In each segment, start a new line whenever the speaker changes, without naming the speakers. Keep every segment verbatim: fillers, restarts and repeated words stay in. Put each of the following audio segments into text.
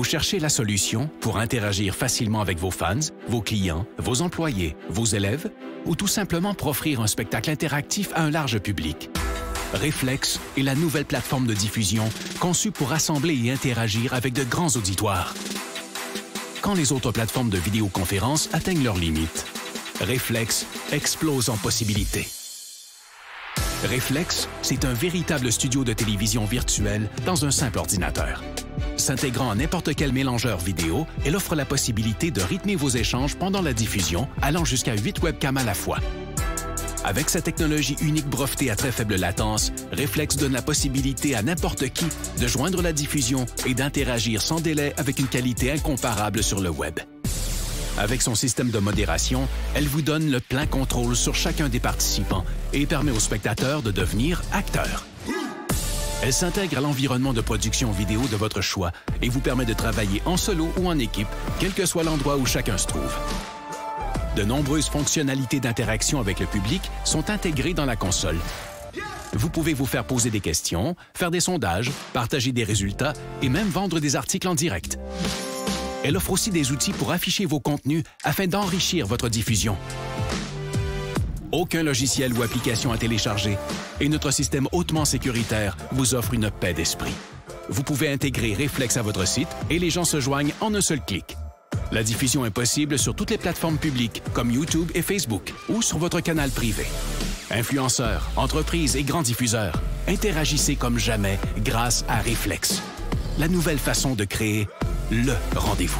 Vous cherchez la solution pour interagir facilement avec vos fans, vos clients, vos employés, vos élèves ou tout simplement pour offrir un spectacle interactif à un large public. Reflex est la nouvelle plateforme de diffusion conçue pour rassembler et interagir avec de grands auditoires. Quand les autres plateformes de vidéoconférence atteignent leurs limites, Reflex explose en possibilités. Reflex, c'est un véritable studio de télévision virtuel dans un simple ordinateur. S'intégrant à n'importe quel mélangeur vidéo, elle offre la possibilité de rythmer vos échanges pendant la diffusion, allant jusqu'à huit webcams à la fois. Avec sa technologie unique brevetée à très faible latence, Reflex donne la possibilité à n'importe qui de joindre la diffusion et d'interagir sans délai avec une qualité incomparable sur le web. Avec son système de modération, elle vous donne le plein contrôle sur chacun des participants et permet aux spectateurs de devenir acteurs. Elle s'intègre à l'environnement de production vidéo de votre choix et vous permet de travailler en solo ou en équipe, quel que soit l'endroit où chacun se trouve. De nombreuses fonctionnalités d'interaction avec le public sont intégrées dans la console. Vous pouvez vous faire poser des questions, faire des sondages, partager des résultats et même vendre des articles en direct. Elle offre aussi des outils pour afficher vos contenus afin d'enrichir votre diffusion. Aucun logiciel ou application à télécharger et notre système hautement sécuritaire vous offre une paix d'esprit. Vous pouvez intégrer Reflex à votre site et les gens se joignent en un seul clic. La diffusion est possible sur toutes les plateformes publiques comme YouTube et Facebook ou sur votre canal privé. Influenceurs, entreprises et grands diffuseurs, interagissez comme jamais grâce à Reflex. La nouvelle façon de créer le rendez-vous.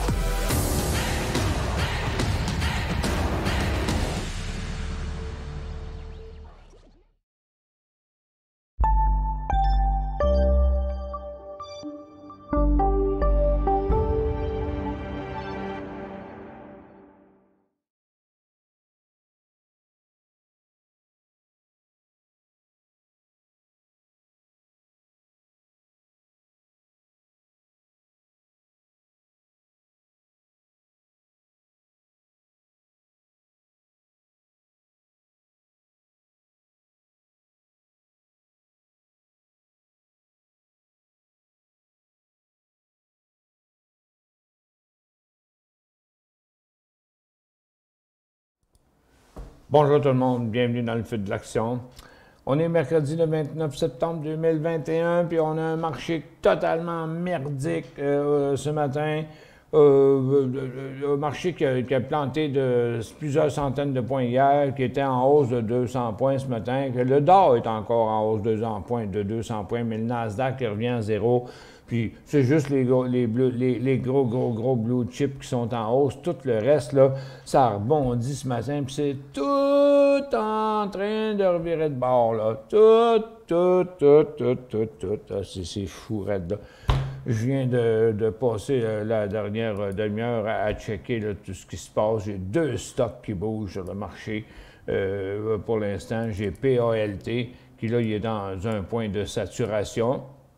Bonjour tout le monde, bienvenue dans le feu de l'action. On est mercredi le vingt-neuf septembre deux mille vingt et un, puis on a un marché totalement merdique euh, ce matin. Euh, un marché qui a, qui a planté de plusieurs centaines de points hier, qui était en hausse de deux cents points ce matin. Que le Dow est encore en hausse de deux cents points, de deux cents points, mais le Nasdaq qui revient à zéro. Puis c'est juste les gros, les, bleus, les, les gros, gros, gros blue chips qui sont en hausse. Tout le reste, là, ça rebondit ce matin. Puis c'est tout en train de revirer de bord, là. Tout, tout, tout, tout, tout, tout. Ah, c'est fou, raide, là. Je viens de, de passer euh, la dernière demi-heure à, à checker là, tout ce qui se passe. J'ai deux stocks qui bougent sur le marché. Euh, pour l'instant, j'ai P A L T, qui là, il est dans un point de saturation.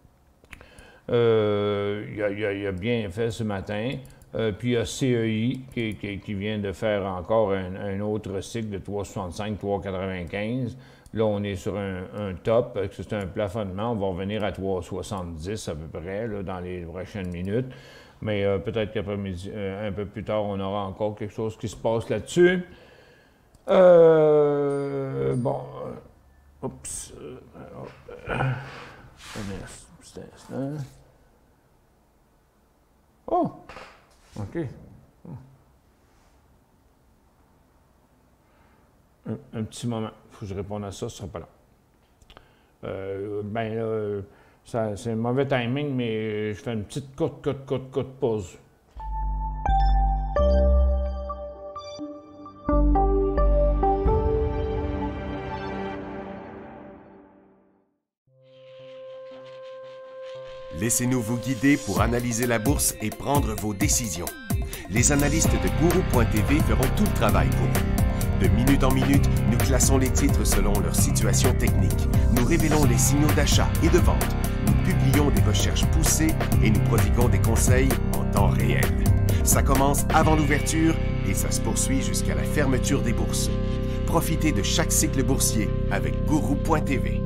Euh, il, a, il, a, il a bien fait ce matin. Euh, puis il y a C E I qui, qui, qui vient de faire encore un, un autre cycle de trois soixante-cinq, trois quatre-vingt-quinze. Là, on est sur un, un top, c'est un plafonnement. On va revenir à trois soixante-dix à peu près là, dans les prochaines minutes. Mais euh, peut-être qu'après-midi, euh, un peu plus tard, on aura encore quelque chose qui se passe là-dessus. Euh, bon. Euh, oups. Euh, euh, un instant. Oh! OK. Un, un petit moment. Il faut que je réponde à ça, ce ne sera pas là. Euh, ben là, ça, c'est un mauvais timing, mais je fais une petite courte, courte, courte, courte pause.
Laissez-nous vous guider pour analyser la bourse et prendre vos décisions. Les analystes de Guru point T V feront tout le travail pour vous. De minute en minute, nous classons les titres selon leur situation technique. Nous révélons les signaux d'achat et de vente. Nous publions des recherches poussées et nous prodiguons des conseils en temps réel. Ça commence avant l'ouverture et ça se poursuit jusqu'à la fermeture des bourses. Profitez de chaque cycle boursier avec Guru point T V.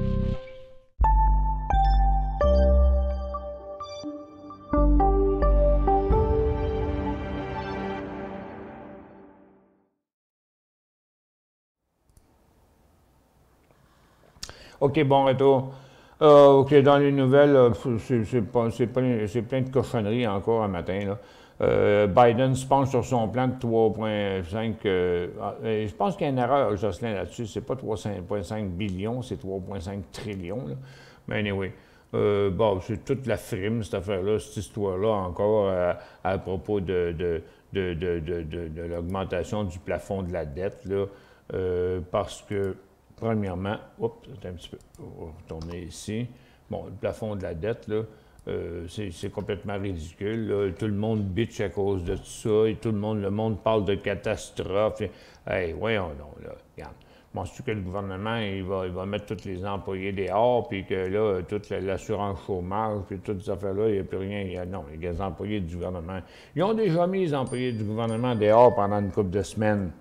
OK, bon retour. Euh, OK, dans les nouvelles, c'est plein de cochonneries encore un matin, là. Euh, Biden se penche sur son plan de trois virgule cinq. Euh, euh, je pense qu'il y a une erreur, Jocelyn, là-dessus. C'est pas trois virgule cinq billions, c'est trois virgule cinq trillions. Là. Mais anyway, euh, bon, c'est toute la frime, cette affaire-là, cette histoire-là, encore euh, à propos de, de, de, de, de, de, de l'augmentation du plafond de la dette, là, euh, parce que, premièrement, oups, un petit peu, on va retourner ici. Bon, le plafond de la dette, là, Euh, c'est complètement ridicule. Là. Tout le monde bitch à cause de tout ça et tout le monde, le monde parle de catastrophe. Et, hey, voyons donc, là, regarde. Penses-tu que le gouvernement, il va, il va mettre tous les employés dehors, puis que là, toute l'assurance chômage, puis toutes ces affaires-là, il n'y a plus rien. Il y a, non, il y a des employés du gouvernement. Ils ont déjà mis les employés du gouvernement dehors pendant une couple de semaines.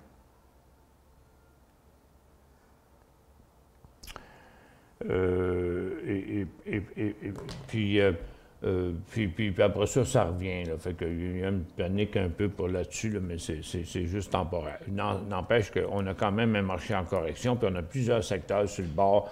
Euh, et, et, et, et, et puis, euh, euh, puis, puis, puis après ça, ça revient. Là, fait qu'il y a une panique un peu pour là-dessus, là, mais c'est juste temporaire. N'empêche qu'on a quand même un marché en correction, puis on a plusieurs secteurs sur le bord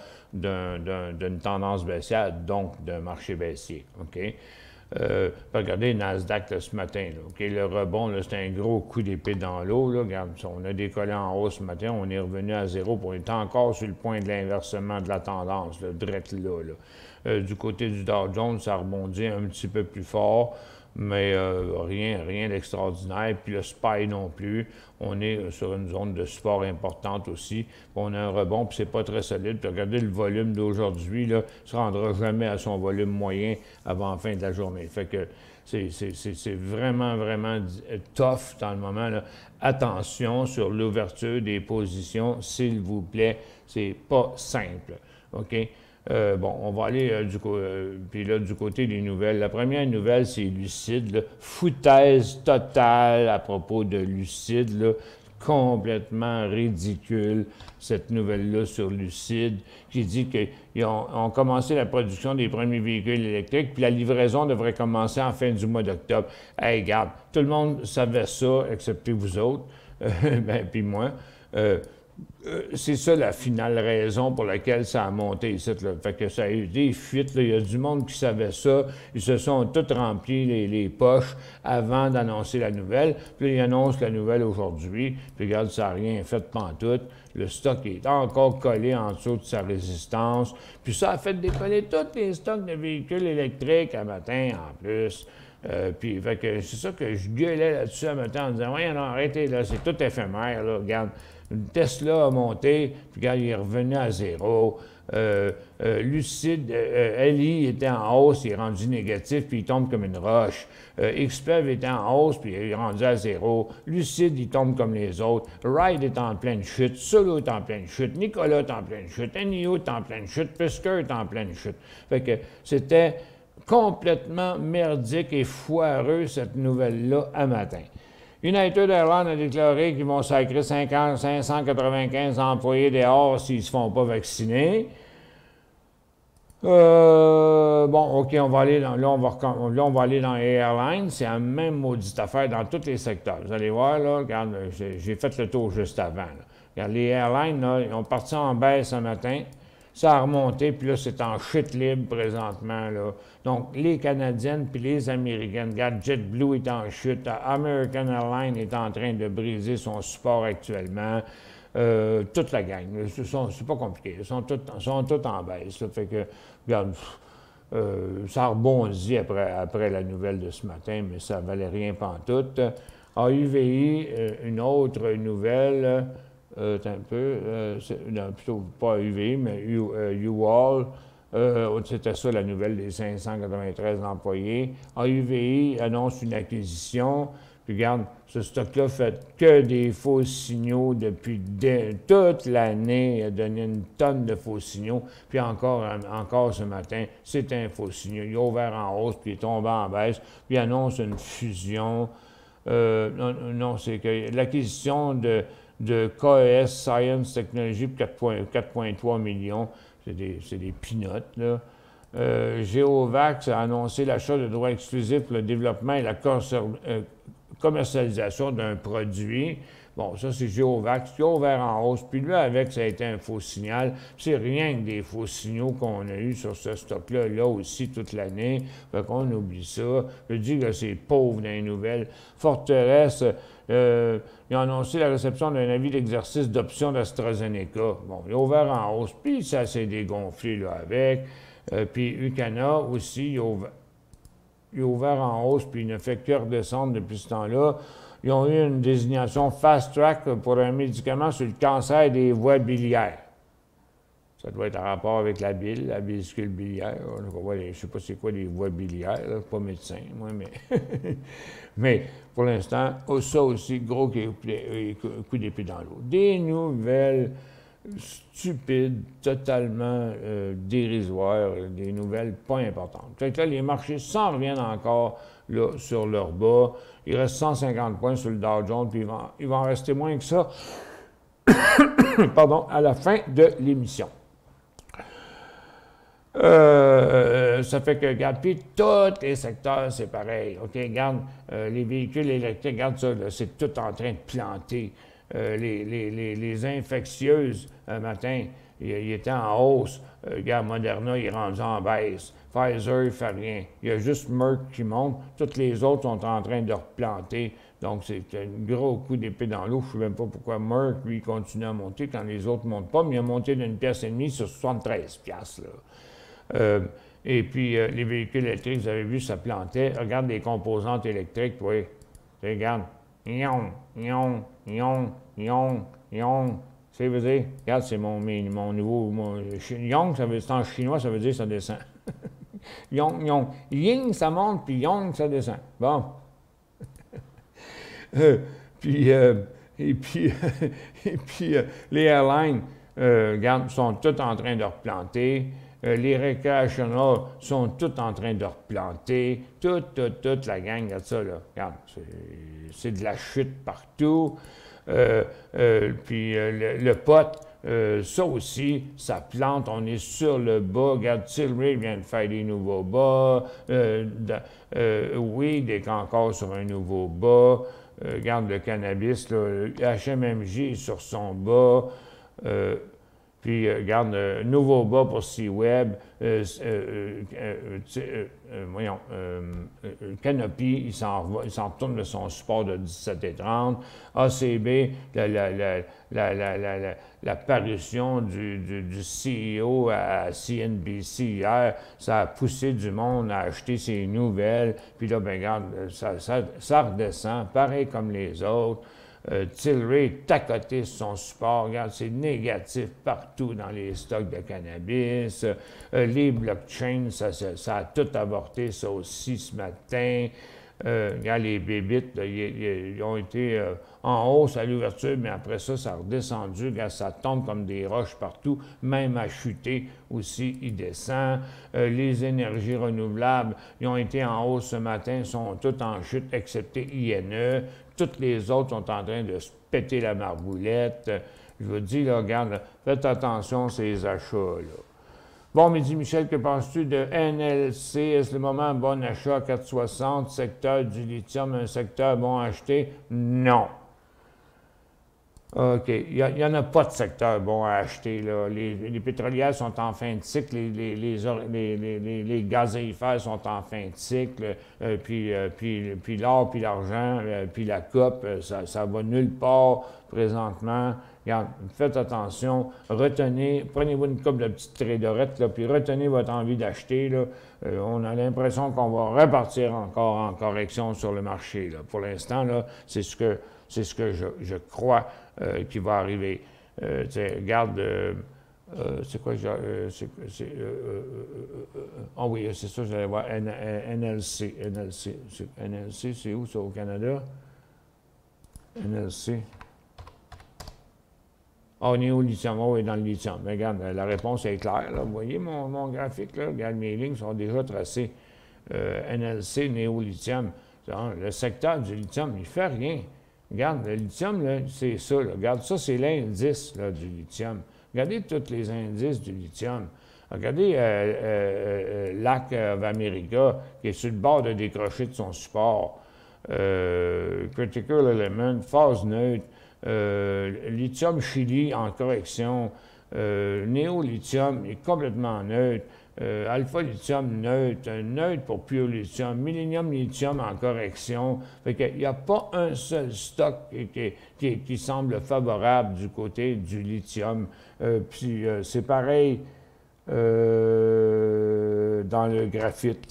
d'une tendance baissière, donc d'un marché baissier. OK? Euh, regardez le Nasdaq là, ce matin. Là, okay? Le rebond, c'est un gros coup d'épée dans l'eau. Regarde, on a décollé en haut ce matin, on est revenu à zéro, puis on est encore sur le point de l'inversement de la tendance, là, direct là. là. Euh, du côté du Dow Jones, ça rebondit un petit peu plus fort, mais euh, rien, rien d'extraordinaire. Puis le S P Y non plus. On est sur une zone de support importante aussi. Puis on a un rebond, puis c'est pas très solide. Puis regardez le volume d'aujourd'hui, là, il ne se rendra jamais à son volume moyen avant la fin de la journée. Fait que c'est vraiment, vraiment tough dans le moment, là. Attention sur l'ouverture des positions, s'il vous plaît. C'est pas simple. OK? Euh, bon, on va aller euh, du, euh, puis là, du côté des nouvelles. La première nouvelle, c'est Lucide. Là. Foutaise totale à propos de Lucide. Là. Complètement ridicule, cette nouvelle-là sur Lucide, qui dit qu'ils ont, ont commencé la production des premiers véhicules électriques, puis la livraison devrait commencer en fin du mois d'octobre. Hey, regarde, tout le monde savait ça, excepté vous autres, euh, ben, puis moi. Euh, Euh, c'est ça la finale raison pour laquelle ça a monté ici. Là. Fait que ça a eu des fuites. Il y a du monde qui savait ça. Ils se sont tous remplis les, les poches avant d'annoncer la nouvelle. Puis ils annoncent la nouvelle aujourd'hui. Puis regarde, ça n'a rien fait pantoute. Le stock est encore collé en dessous de sa résistance. Puis ça a fait décoller tous les stocks de véhicules électriques à matin en plus. Euh, puis, fait que c'est ça que je gueulais là-dessus à matin en disant « Ouais, non, arrêtez, là, c'est tout éphémère, là, regarde. » Tesla a monté, puis quand il est revenu à zéro. Euh, euh, Lucide, euh, L I était en hausse, il est rendu négatif, puis il tombe comme une roche. Euh, X P E V était en hausse, puis il est rendu à zéro. Lucide, il tombe comme les autres. Ride est en pleine chute. Solo est en pleine chute. Nicolas est en pleine chute. N I O est en pleine chute. Fisker est en pleine chute. Fait que c'était complètement merdique et foireux, cette nouvelle-là, à matin. United Airlines a déclaré qu'ils vont sacrer cinq cent quatre-vingt-quinze employés dehors s'ils ne se font pas vacciner. Euh, bon, OK, on va aller dans, là, on va, là, on va aller dans les airlines. C'est la même maudite affaire dans tous les secteurs. Vous allez voir, là, regarde, j'ai fait le tour juste avant. Là. Regarde, les airlines, là, ils ont parti en baisse ce matin. Ça a remonté, puis là, c'est en chute libre présentement, là. Donc, les Canadiennes puis les Américaines, regarde, JetBlue est en chute, American Airlines est en train de briser son support actuellement, euh, toute la gang, c'est pas compliqué, ils sont tous sont tout en baisse, là, fait que, regarde, euh, ça rebondit après, après la nouvelle de ce matin, mais ça valait rien pantoute. A U V I, euh, une autre nouvelle, Euh, un peu, euh, non, plutôt pas U V I, mais U-Haul, euh, c'était ça la nouvelle des cinq cent quatre-vingt-treize employés. A U V I annonce une acquisition, puis regarde, ce stock-là fait que des faux signaux depuis de, toute l'année, il a donné une tonne de faux signaux, puis encore, encore ce matin, c'est un faux signal. Il a ouvert en hausse, puis il est tombé en baisse, puis il annonce une fusion. Euh, non, non c'est que l'acquisition de de K E S Science Technology pour quatre virgule trois millions. C'est des, des peanuts, là. Euh, Geovax a annoncé l'achat de droits exclusifs pour le développement et la commercialisation d'un produit. Bon, ça, c'est Géovac qui a ouvert en hausse. Puis lui, avec, ça a été un faux signal. C'est rien que des faux signaux qu'on a eu sur ce stock-là, là aussi, toute l'année. Fait qu'on oublie ça. Je dis que c'est pauvre dans les nouvelles. Forteresse, euh, ils ont annoncé la réception d'un avis d'exercice d'option d'AstraZeneca. Bon, il a ouvert en hausse, puis ça s'est dégonflé, là, avec. Euh, puis Ucana aussi, il a, ouvert, il a ouvert en hausse, puis il ne fait que redescendre depuis ce temps-là. Ils ont eu une désignation fast-track pour un médicament sur le cancer des voies biliaires. Ça doit être en rapport avec la bile, la vésicule biliaire. Je ne sais pas c'est quoi les voies biliaires, là, pas médecin, moi, mais... mais pour l'instant, ça aussi, gros coup d'épée dans l'eau. Des nouvelles stupides, totalement euh, dérisoires, des nouvelles pas importantes. Fait que là, les marchés s'en reviennent encore là, sur leur bas. Il reste cent cinquante points sur le Dow Jones, puis il va, il va en rester moins que ça pardon, à la fin de l'émission. Euh, ça fait que, regarde, puis tous les secteurs, c'est pareil. OK, regarde, euh, les véhicules électriques, regarde ça, c'est tout en train de planter. Euh, les, les, les, les infectieuses, un matin, il, il était en hausse. Euh, regarde, Moderna, il est rendu en baisse. Pfizer, il ne fait rien. Il y a juste Merck qui monte. Toutes les autres sont en train de replanter. Donc, c'est un gros coup d'épée dans l'eau. Je ne sais même pas pourquoi Merck, lui, continue à monter quand les autres ne montent pas, mais il a monté d'une pièce et demie sur soixante-treize piastres, là. Euh, et puis, euh, les véhicules électriques, vous avez vu, ça plantait. Regarde les composantes électriques, oui. Regarde. Yon, yon, yon, yon, yon. C'est vous dire, regarde, c'est mon, mon nouveau. Mon, Yong, ça veut, c'est en chinois, ça veut dire ça descend. Yong, yong. Ying, ça monte, puis Yong, ça descend. Bon. euh, puis, euh, et puis, et puis euh, les airlines, euh, regarde, sont toutes en train de replanter. Euh, les recreationals sont tous en train de replanter. Toute, toute, toute la gang, regarde ça, là. Regarde, c'est de la chute partout. Euh, euh, puis euh, le, le pot, euh, ça aussi, ça plante. On est sur le bas. Regarde, Tilray vient de faire des nouveaux bas. Euh, euh, Weed est encore sur un nouveau bas. Euh, regarde le cannabis, là. H M M J est sur son bas. Euh, Puis, euh, regarde, euh, nouveau bas pour C-Web, euh, euh, euh, euh, euh, voyons, euh, euh, Canopy, il s'en retourne de son support de dix-sept et trente. A C B, la, la, la, la, la, la, la, la parution du, du, du C E O à C N B C hier, ça a poussé du monde à acheter ses nouvelles. Puis là, ben regarde, ça, ça, ça redescend, pareil comme les autres. Euh, Tilray est à côté sur son support. Regarde, c'est négatif partout dans les stocks de cannabis. Euh, les blockchains, ça, ça, ça a tout avorté, ça aussi, ce matin. Euh, regarde, les bébites, là, ils, ils ont été euh, en hausse à l'ouverture, mais après ça, ça a redescendu. Regarde, ça tombe comme des roches partout. Même à chuter aussi, il descend. Euh, les énergies renouvelables, ils ont été en hausse ce matin, sont toutes en chute, excepté I N E. Toutes les autres sont en train de se péter la marboulette. Je vous dis, là, regarde, là, faites attention à ces achats-là. Bon, Midi Michel, que penses-tu de N L C? Est-ce le moment bon achat à quatre soixante? Secteur du lithium, un secteur bon à acheter? Non. OK. Il n'y en a pas de secteur bon à acheter, là. Les, les pétrolières sont en fin de cycle, les, les, les, les, les, les gazéifères sont en fin de cycle, euh, puis, euh, puis, puis l'or, puis l'argent, euh, puis la coupe, euh, ça, ça va nulle part présentement. Regarde, faites attention, retenez, prenez-vous une coupe de petites traderettes, là, puis retenez votre envie d'acheter, là. Euh, on a l'impression qu'on va repartir encore en correction sur le marché, là. Pour l'instant, là, c'est ce que, c'est ce que je, je crois euh, qui va arriver. Euh, regarde, euh, euh, c'est quoi, euh, c'est, c'est, euh, euh, euh, oh oui, c'est ça, j'allais voir, N L C, N L C, N L C, c'est où, ça, au Canada? N L C. Ah, on est au lithium, on est dans le lithium. Mais regarde, la réponse est claire, là. Vous voyez mon, mon graphique, là? Regarde, mes lignes sont déjà tracées. Euh, N L C, néo-lithium. Le secteur du lithium, il ne fait rien. Regarde, le lithium, c'est ça. Là. Regarde, ça, c'est l'indice du lithium. Regardez tous les indices du lithium. Regardez euh, euh, euh, l'A C of America, qui est sur le bord de décrocher de son support. euh, critical element, phase neutre, euh, lithium Chili en correction, euh, néolithium est complètement neutre, euh, alpha lithium neutre, neutre pour pure lithium, millénium lithium en correction. Fait qu'il n'y a pas un seul stock qui, qui, qui semble favorable du côté du lithium. Euh, puis euh, c'est pareil euh, dans le graphite.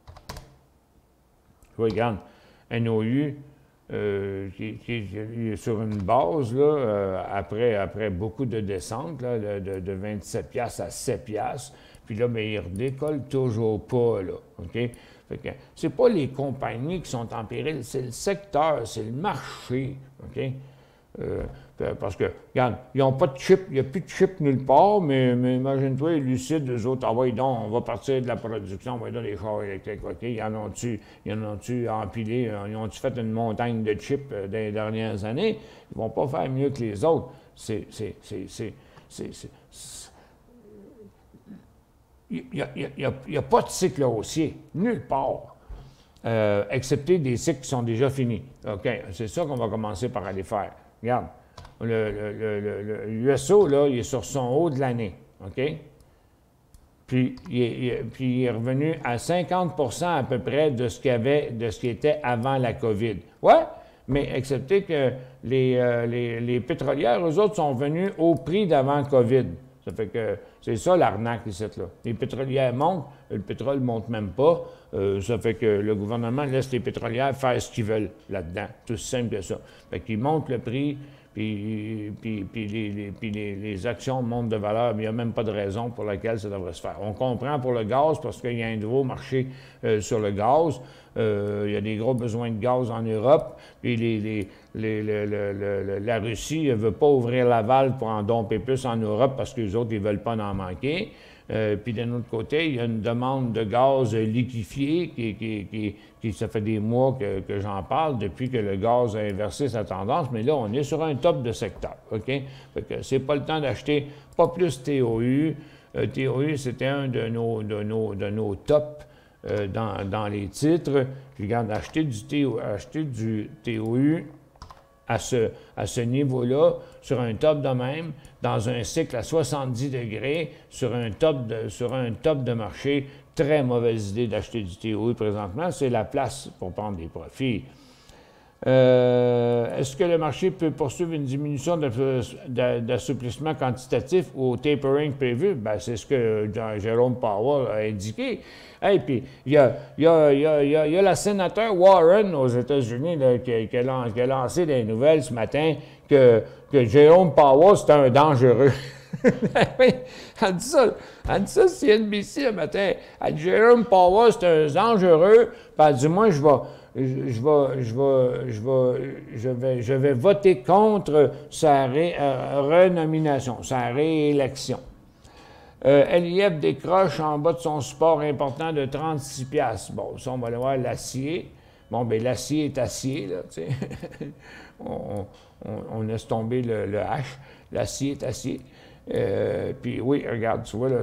Regarde, N O U, euh, qui, qui, qui est sur une base, là, euh, après, après beaucoup de descentes, là, de, de vingt-sept piastres à sept piastres. Puis là, bien, il redécolle toujours pas, là, OK? Fait que c'est pas les compagnies qui sont en péril, c'est le secteur, c'est le marché, OK? Euh, parce que, regarde, ils n'ont pas de chip, il n'y a plus de chip nulle part, mais, mais imagine-toi, Lucide, eux autres, ah ouais, donc, on va partir de la production, on va dans les chars électriques, OK? Ils en ont-tu, ils en ont-tu empilé, ils ont-tu fait une montagne de chips euh, dans les dernières années? Ils vont pas faire mieux que les autres. C'est, c'est, c'est, c'est, c'est, c'est, c'est il n'y a, a, a pas de cycle haussier, nulle part, euh, excepté des cycles qui sont déjà finis. OK, c'est ça qu'on va commencer par aller faire. Regarde, le, le, le, le, le U S O, là, il est sur son haut de l'année, OK? Puis il, est, il, puis il est revenu à cinquante pour cent à peu près de ce qu'il y avait, de ce qui était avant la COVID. Ouais, mais excepté que les, euh, les, les pétrolières, eux autres, sont venus au prix d'avant COVID. Ça fait que c'est ça l'arnaque ici, là. Les pétrolières montent, le pétrole ne monte même pas. Euh, ça fait que le gouvernement laisse les pétrolières faire ce qu'ils veulent là-dedans. Tout simple que ça. Fait qu'ils montent le prix, puis, puis, puis, les, les, puis les, les actions montent de valeur, mais il n'y a même pas de raison pour laquelle ça devrait se faire. On comprend pour le gaz, parce qu'il y a un nouveau marché euh, sur le gaz. Euh, il y a des gros besoins de gaz en Europe, puis les, les, les, les, le, le, la Russie ne veut pas ouvrir la valve pour en domper plus en Europe parce que les autres, ils ne veulent pas en manquer. Euh, puis d'un autre côté, il y a une demande de gaz liquéfié qui, qui, qui, qui ça fait des mois que, que j'en parle depuis que le gaz a inversé sa tendance, mais là, on est sur un top de secteur, OK? Fait que c'est pas le temps d'acheter pas plus T O U. Euh, T O U, c'était un de nos, de nos, de nos tops euh, dans, dans les titres. Je regarde, acheter du, T O U, acheter du T O U à ce, à ce niveau-là, sur un top de même, dans un cycle à soixante-dix degrés, sur un top de, sur un top de marché, très mauvaise idée d'acheter du T O U présentement. C'est la place pour prendre des profits. Euh, est-ce que le marché peut poursuivre une diminution d'assouplissement quantitatif au tapering prévu? Ben, c'est ce que Jérôme Powell a indiqué. Et hey, puis, il y a, y, a, y, a, y, a, y a la sénateur Warren aux États-Unis qui, qui, qui a lancé des nouvelles ce matin que, que Jérôme Powell, c'est un dangereux. Elle dit ça, elle dit ça sur N B C le matin. Elle dit Jérôme Powell, c'est un dangereux. Puis elle dit, moi, je vais... Je, je, vais, je, vais, je, vais, je, vais, je vais voter contre sa ré, euh, renomination, sa réélection. Euh, L I F décroche en bas de son support important de trente-six piastres. Bon, ça, on va aller voir l'acier. Bon, bien, l'acier est acier, là, tu sais. on, on, on laisse tomber le, le H. L'acier est acier. Euh, puis oui, regarde, tu vois, là,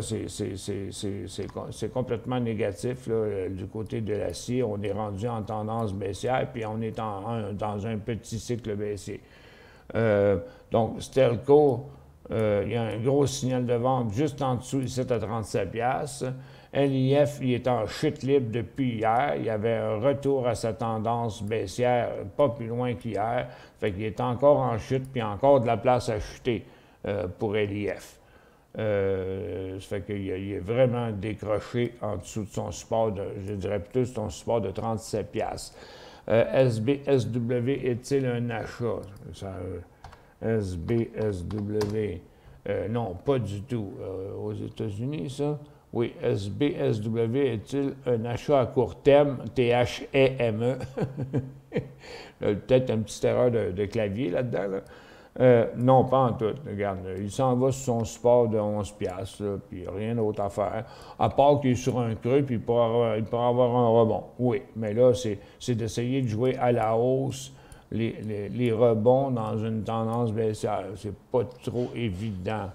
c'est complètement négatif, là, du côté de l'acier. On est rendu en tendance baissière, puis on est en, en, dans un petit cycle baissier. Euh, donc, Stelco, euh, il y a un gros signal de vente juste en dessous, ici, à trente-sept piastres. L I F, il est en chute libre depuis hier. Il y avait un retour à sa tendance baissière, pas plus loin qu'hier. Fait qu'il est encore en chute, puis encore de la place à chuter. Euh, pour L I F. Euh, ça fait qu'il est vraiment décroché en dessous de son support, de, je dirais plutôt son support de trente-sept piastres. Euh, S B S W est-il un achat? Ça, euh, S B S W, euh, non, pas du tout. Euh, aux États-Unis, ça? Oui, S B S W est-il un achat à court terme? T H E M E. Peut-être une petite erreur de, de clavier là-dedans, là. Euh, non, pas en tout. Regarde, il s'en va sur son support de onze piastres, là, puis rien d'autre à faire. À part qu'il est sur un creux, puis il pourra avoir, il pourra avoir un rebond. Oui, mais là, c'est d'essayer de jouer à la hausse les, les, les rebonds dans une tendance baissière. C'est pas trop évident.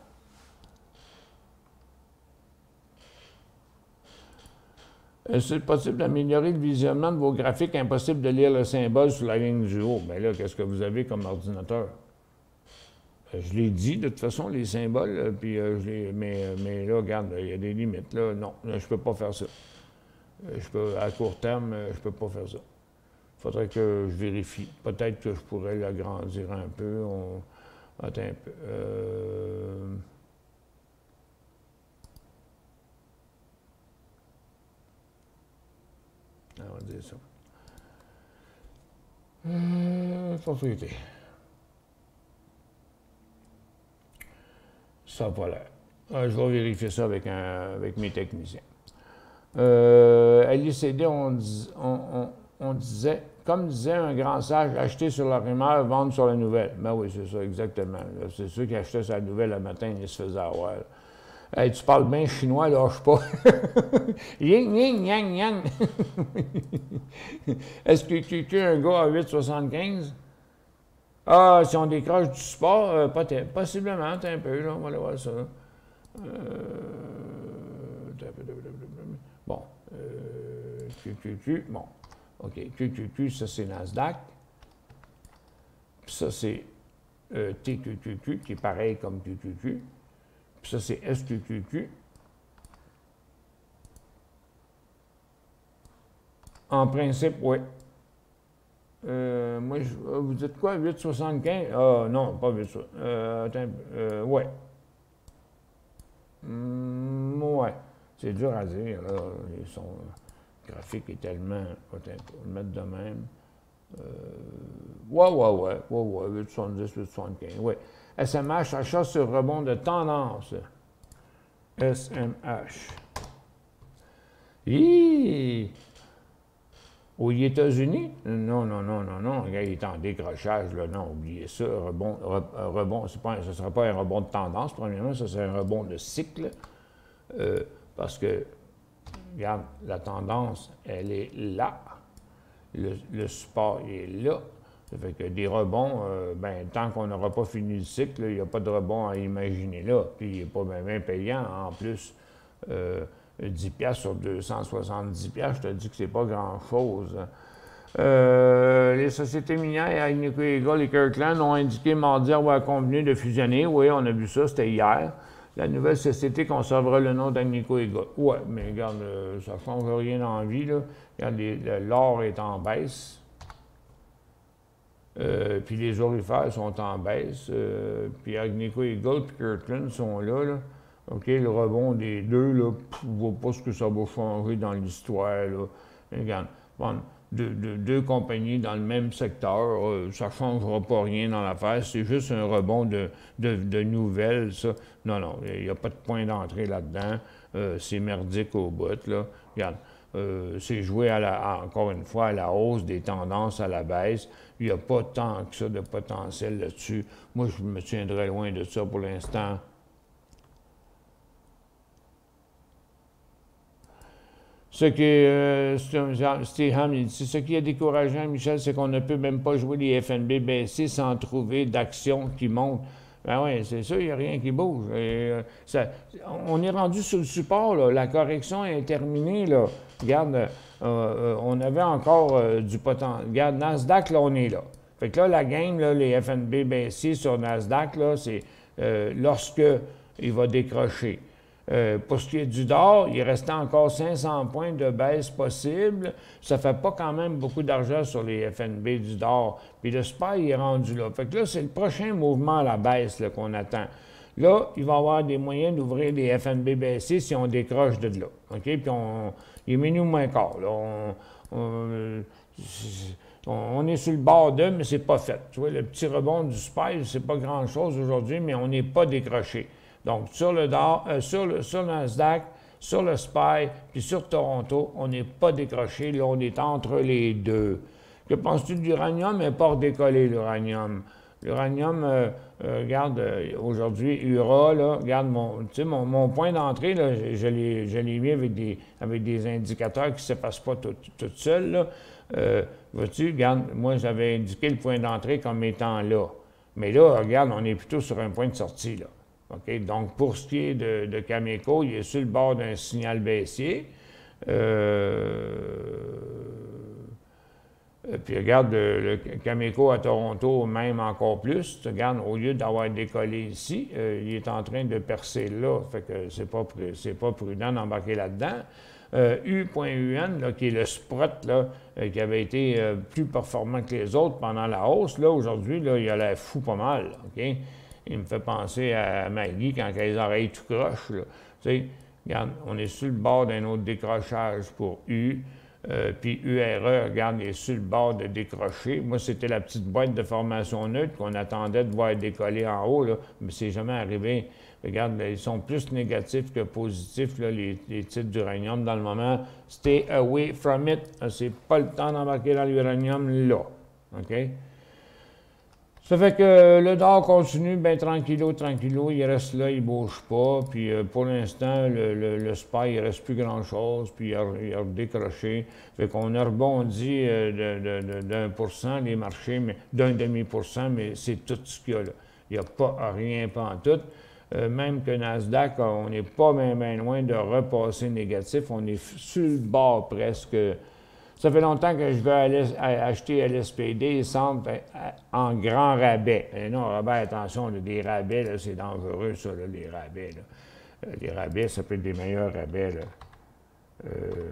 Est-ce possible d'améliorer le visionnement de vos graphiques? Impossible de lire le symbole sur la ligne du haut. Bien là, qu'est-ce que vous avez comme ordinateur? Je l'ai dit, de toute façon, les symboles, puis euh, je les, mais, mais là, regarde, il y a des limites. Là, non, là, je ne peux pas faire ça. Je peux, à court terme, je ne peux pas faire ça. Il faudrait que je vérifie. Peut-être que je pourrais l'agrandir un peu. On... Attends un peu. Euh... On va dire ça. Euh, propriété. Ça n'a pas l'air. Euh, je vais vérifier ça avec, un, avec mes techniciens. Euh, à l'I C D, on, on, on, on disait, comme disait un grand sage, acheter sur la rumeur, vendre sur la nouvelle. Ben oui, c'est ça, exactement. C'est ceux qui achetaient sur la nouvelle le matin, ils se faisaient avoir. Hey, tu parles bien chinois, lâche pas. Ying, ying, yang, yang. Est-ce que tu es un gars à huit soixante-quinze? Ah, si on décroche du support, euh, pas possiblement, t'es un peu, là, on va aller voir ça. Euh, bon, euh, Q Q Q, bon, OK, Q Q Q, ça c'est Nasdaq. Puis ça c'est euh, T Q Q Q, qui est pareil comme Q Q Q. Puis ça c'est S Q Q Q. En principe, oui. Euh, moi, je, vous dites quoi, huit soixante-quinze? Ah, non, pas huit soixante-quinze. Euh, attends, euh, ouais. Mm, ouais. C'est dur à dire, là. Son graphique est tellement... Attends, on va le mettre de même. Euh, ouais, ouais, ouais. Ouais, ouais. huit soixante-dix, huit soixante-quinze. Ouais. S M H, achat sur rebond de tendance. S M H. Hi! Aux États-Unis? Non, non, non, non, non. Il est en décrochage, là. Non, oubliez ça. Rebond, re, rebond pas, ce ne sera pas un rebond de tendance, premièrement, ce serait un rebond de cycle. Euh, parce que, regarde, la tendance, elle est là. Le, le support est là. Ça fait que des rebonds, euh, ben, tant qu'on n'aura pas fini le cycle, il n'y a pas de rebond à imaginer là. Puis, il n'est pas bien, bien payant. En plus, euh, dix piastres sur deux cent soixante-dix piastres, je te dis que c'est pas grand-chose. Euh, les sociétés minières, Agnico Eagle et Kirkland, ont indiqué mardi avoir convenu de fusionner. Oui, on a vu ça, c'était hier. La nouvelle société conservera le nom d'Agnico Eagle. Oui, mais regarde, euh, ça ne change rien dans la vie, là. Regarde, l'or est en baisse. Euh, puis les aurifères sont en baisse. Euh, puis Agnico Eagle et Kirkland sont là, là. OK, le rebond des deux, là, je ne vois pas ce que ça va changer dans l'histoire, là. Regarde, bon, deux, deux, deux compagnies dans le même secteur, euh, ça ne changera pas rien dans l'affaire, c'est juste un rebond de, de, de nouvelles, ça. Non, non, il n'y a pas de point d'entrée là-dedans, euh, c'est merdique au bout, là. Regarde, euh, c'est joué, à la, à, encore une fois, à la hausse des tendances à la baisse. Il n'y a pas tant que ça de potentiel là-dessus. Moi, je me tiendrai loin de ça pour l'instant. Ce qui est, euh, Steve Ham, il dit, ce qui est décourageant, Michel, c'est qu'on ne peut même pas jouer les F N B baissés sans trouver d'action qui monte. Ben oui, c'est ça, il n'y a rien qui bouge. Et, euh, ça, on est rendu sur le support, là. La correction est terminée, là. Regarde, euh, euh, on avait encore euh, du potentiel. Regarde, Nasdaq, là, on est là. Fait que là, la game, là, les F N B baissiers sur Nasdaq, là, c'est euh, lorsque il va décrocher. Euh, pour ce qui est du d'or, il restait encore cinq cents points de baisse possible. Ça ne fait pas quand même beaucoup d'argent sur les F N B du d'or. Puis le S P Y est rendu là. Fait que là, c'est le prochain mouvement à la baisse qu'on attend. Là, il va y avoir des moyens d'ouvrir des F N B baissiers si on décroche de là. OK? Puis on, il est minuit moins quart. Là. On, on, on est sur le bord d'eux, mais c'est pas fait. Tu vois, le petit rebond du S P Y, c'est pas grand-chose aujourd'hui, mais on n'est pas décroché. Donc, sur le, d'or, euh, sur le sur le Nasdaq, sur le S P Y, puis sur Toronto, on n'est pas décroché. Là, on est entre les deux. Que penses-tu de l'uranium? Il n'est pas redécollé, l'uranium. L'uranium, euh, euh, regarde, euh, aujourd'hui, U R A, là, regarde, mon, mon, mon point d'entrée, là, je, je l'ai mis avec des, avec des indicateurs qui ne s'effacent pas tout, tout seuls, là. Euh, vois-tu, regarde, moi, j'avais indiqué le point d'entrée comme étant là. Mais là, regarde, on est plutôt sur un point de sortie, là. OK? Donc, pour ce qui est de, de Cameco, il est sur le bord d'un signal baissier. Euh, puis regarde, le, le Cameco à Toronto, même encore plus. Regarde, au lieu d'avoir décollé ici, euh, il est en train de percer là. Fait que c'est pas, c'est pas prudent d'embarquer là-dedans. Euh, U.U N, là, qui est le sprott, là, euh, qui avait été euh, plus performant que les autres pendant la hausse, là, aujourd'hui, là, il a l'air fou pas mal. OK? Il me fait penser à Maggie quand elle a les oreilles tout croches. Tu sais, regarde, on est sur le bord d'un autre décrochage pour U. Euh, puis U R E, regarde, il est sur le bord de décrocher. Moi, c'était la petite boîte de formation neutre qu'on attendait de voir décoller en haut, là, mais c'est jamais arrivé. Regarde, ils sont plus négatifs que positifs, là, les, les titres d'uranium dans le moment. Stay away from it. C'est pas le temps d'embarquer dans l'uranium là. OK? Ça fait que le D O R continue, bien tranquillo, tranquillo, il reste là, il ne bouge pas. Puis euh, pour l'instant, le, le, le S P Y, il ne reste plus grand-chose, puis il a, il a décroché. Fait qu'on a rebondi euh, de, de, de, d'un pour cent les marchés, mais d'un demi pour cent, mais c'est tout ce qu'il y a là. Il n'y a pas rien, pas en tout. Euh, même que Nasdaq, on n'est pas bien, bien loin de repasser négatif. On est sur le bord presque. Ça fait longtemps que je veux aller acheter L S P D, ils semblent en grand rabais. Et non, rabais, attention, là, des rabais, c'est dangereux, ça, là, les rabais. Là. Euh, les rabais, ça peut être des meilleurs rabais. Là. Euh,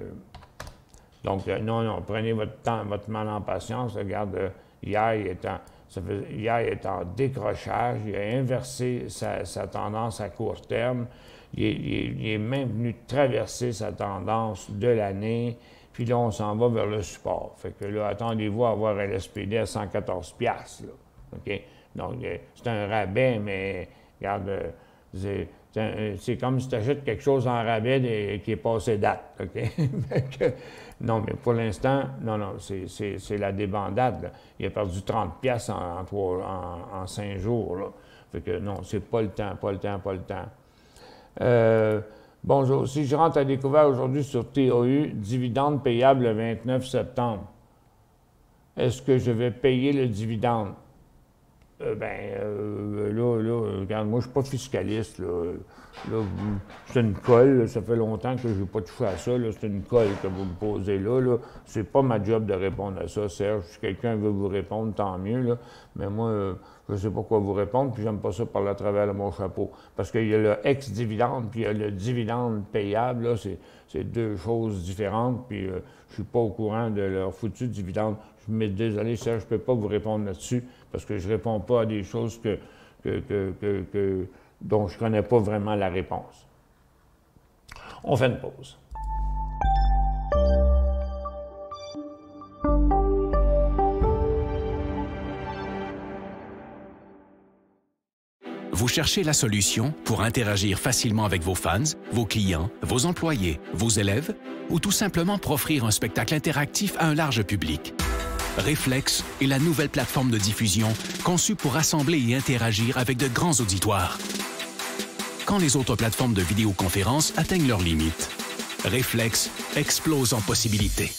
donc, euh, non, non, prenez votre temps, votre mal en patience. Regarde, euh, hier, il est en, ça fait, hier, il est en décrochage. Il a inversé sa, sa tendance à court terme. Il est, il, est, il est même venu traverser sa tendance de l'année. Puis là, on s'en va vers le support. Fait que là, attendez-vous à avoir L S P D à cent quatorze piastres, là. OK? Donc, euh, c'est un rabais, mais, regarde, euh, c'est, c'est, c'est comme si tu achètes quelque chose en rabais de, qui est passé date, OK? Fait que, non, mais pour l'instant, non, non, c'est, c'est, c'est la débandade, là. Il a perdu trente piastres en, en, en, en cinq jours, là. Fait que, non, c'est pas le temps, pas le temps, pas le temps. Euh, Bonjour. Si je rentre à découvert aujourd'hui sur T A U, dividende payable le vingt-neuf septembre, est-ce que je vais payer le dividende? Euh, ben, euh, là, là, regarde, moi, je ne suis pas fiscaliste, là. Là, c'est une colle, là. Ça fait longtemps que je n'ai pas touché à ça, là. C'est une colle que vous me posez là, là. C'est pas ma job de répondre à ça, Serge. Si quelqu'un veut vous répondre, tant mieux, là. Mais moi, euh, je ne sais pas quoi vous répondre, puis j'aime pas ça par à travers de mon chapeau. Parce qu'il y a le ex-dividende, puis il y a le dividende payable, là. C'est, c'est deux choses différentes, puis euh, je suis pas au courant de leur foutu dividende. Je me désolé, Serge, je peux pas vous répondre là-dessus, parce que je réponds pas à des choses que, que, que, que, que dont je ne connais pas vraiment la réponse. On fait une pause.
Vous cherchez la solution pour interagir facilement avec vos fans, vos clients, vos employés, vos élèves, ou tout simplement pour offrir un spectacle interactif à un large public. Reflex est la nouvelle plateforme de diffusion conçue pour rassembler et interagir avec de grands auditoires. Quand les autres plateformes de vidéoconférence atteignent leurs limites, Reflex explose en possibilités.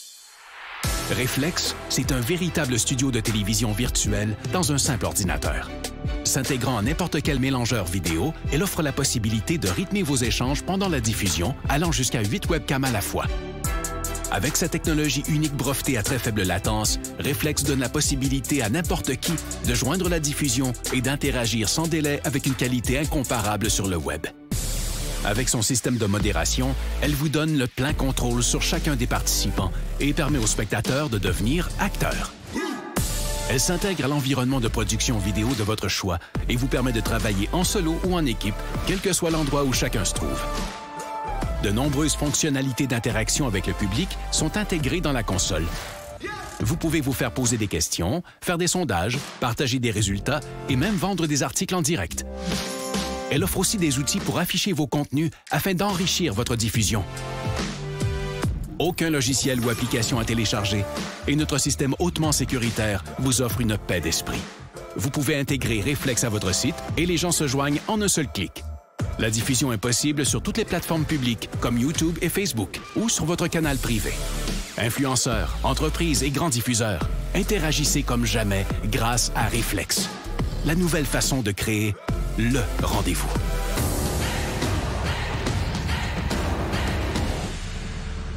Reflex, c'est un véritable studio de télévision virtuelle dans un simple ordinateur. S'intégrant à n'importe quel mélangeur vidéo, elle offre la possibilité de rythmer vos échanges pendant la diffusion, allant jusqu'à huit webcams à la fois. Avec sa technologie unique brevetée à très faible latence, Reflex donne la possibilité à n'importe qui de joindre la diffusion et d'interagir sans délai avec une qualité incomparable sur le web. Avec son système de modération, elle vous donne le plein contrôle sur chacun des participants et permet aux spectateurs de devenir acteurs. Elle s'intègre à l'environnement de production vidéo de votre choix et vous permet de travailler en solo ou en équipe, quel que soit l'endroit où chacun se trouve. De nombreuses fonctionnalités d'interaction avec le public sont intégrées dans la console. Vous pouvez vous faire poser des questions, faire des sondages, partager des résultats et même vendre des articles en direct. Elle offre aussi des outils pour afficher vos contenus afin d'enrichir votre diffusion. Aucun logiciel ou application à télécharger et notre système hautement sécuritaire vous offre une paix d'esprit. Vous pouvez intégrer Reflex à votre site et les gens se joignent en un seul clic. La diffusion est possible sur toutes les plateformes publiques comme YouTube et Facebook ou sur votre canal privé. Influenceurs, entreprises et grands diffuseurs, interagissez comme jamais grâce à Reflex. La nouvelle façon de créer le rendez-vous.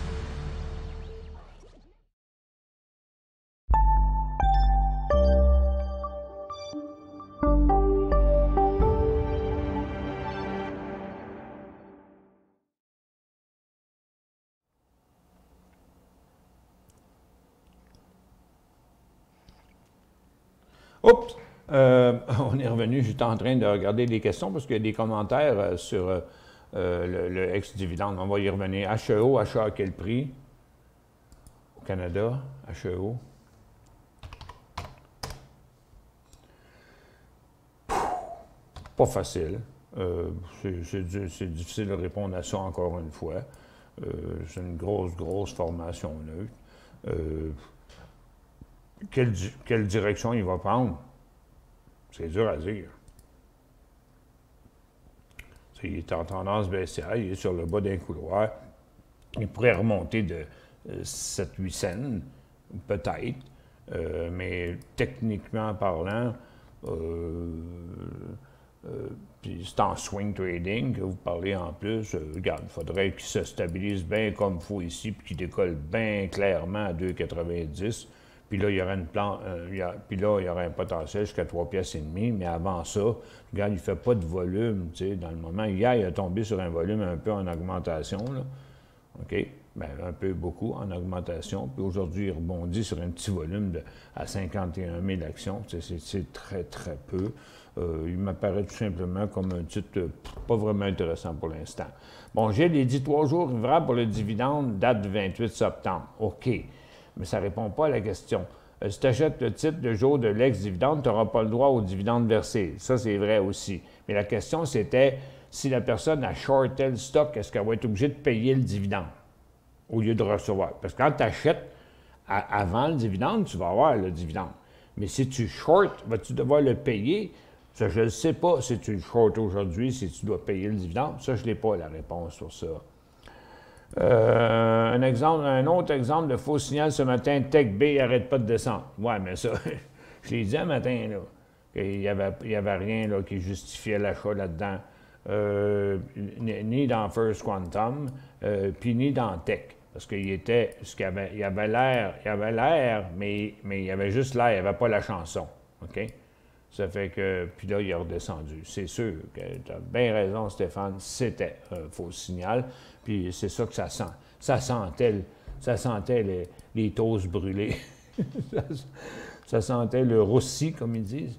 euh, on est revenu, j'étais en train de regarder les questions parce qu'il y a des commentaires euh, sur euh, le, le ex-dividende. On va y revenir. H E O, achat à quel prix? Au Canada, H E O. Pas facile. Euh, c'est difficile de répondre à ça encore une fois. Euh, c'est une grosse, grosse formation neutre. Euh, quelle, quelle direction il va prendre? C'est dur à dire. T'sais, il est en tendance baissière, il est sur le bas d'un couloir. Il pourrait remonter de euh, sept à huit cents, peut-être, euh, mais techniquement parlant, euh, Euh, puis c'est en swing trading que vous parlez en plus. Euh, regarde, il faudrait qu'il se stabilise bien comme il faut ici, puis qu'il décolle bien clairement à deux quatre-vingt-dix. Puis là, il y aurait une plan, euh, il y a, puis là, il y aurait un potentiel jusqu'à trois piastres et demi. Mais avant ça, regarde, il ne fait pas de volume, tu sais, dans le moment. Hier, il a tombé sur un volume un peu en augmentation, là. OK? Bien, un peu beaucoup en augmentation. Puis aujourd'hui, il rebondit sur un petit volume de, à cinquante et un mille actions. C'est très, très peu. Euh, il m'apparaît tout simplement comme un titre euh, pas vraiment intéressant pour l'instant. Bon, j'ai les dit trois jours ouvrables pour le dividende, date du vingt-huit septembre. OK. Mais ça ne répond pas à la question. Euh, si tu achètes le titre le jour de l'ex-dividende, tu n'auras pas le droit au dividende versé. Ça, c'est vrai aussi. Mais la question, c'était si la personne a shorté le stock, est-ce qu'elle va être obligée de payer le dividende au lieu de recevoir? Parce que quand tu achètes avant le dividende, tu vas avoir le dividende. Mais si tu short, vas-tu devoir le payer? Ça, je ne sais pas si tu le short aujourd'hui, si tu dois payer le dividende. Ça, je n'ai pas la réponse sur ça. Euh, un, exemple, un autre exemple de faux signal ce matin, Tech B n'arrête pas de descendre. Ouais, mais ça, je l'ai dit un matin, là, qu'il n'y avait, il y avait rien là, qui justifiait l'achat là-dedans. Euh, ni dans First Quantum, euh, puis ni dans Tech. Parce qu'il était, ce qu'il avait, il avait l'air, il avait l'air, mais, mais il avait juste l'air, il n'y avait pas la chanson. OK? Ça fait que, puis là, il est redescendu. C'est sûr que tu as bien raison, Stéphane, c'était un faux signal. Puis c'est ça que ça sent. Ça sentait, ça sentait les, les toasts brûlés. ça, ça sentait le roussi, comme ils disent.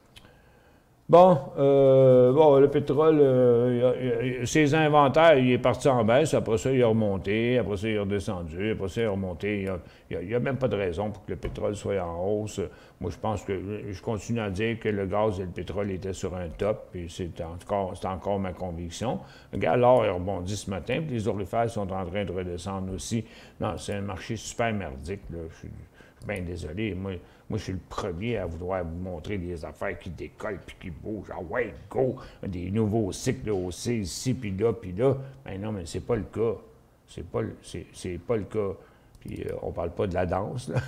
Bon, euh, bon, le pétrole, euh, ses inventaires, il est parti en baisse, après ça, il a remonté, après ça, il est redescendu, après ça, il est remonté. Il n'y a, a, a même pas de raison pour que le pétrole soit en hausse. Moi, je pense que, je continue à dire que le gaz et le pétrole étaient sur un top, et c'est encore, c'est encore ma conviction. Regarde, l'or est rebondi ce matin, puis les orifères sont en train de redescendre aussi. Non, c'est un marché super merdique, là. Je suis bien désolé. Moi, Moi, je suis le premier à vouloir vous montrer des affaires qui décollent puis qui bougent. Ah ouais, go! Des nouveaux cycles haussés ici, puis là, puis là. Ben non, mais c'est pas le cas. C'est pas, c'est pas le cas. Puis euh, on parle pas de la danse, là.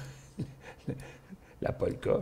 La polka.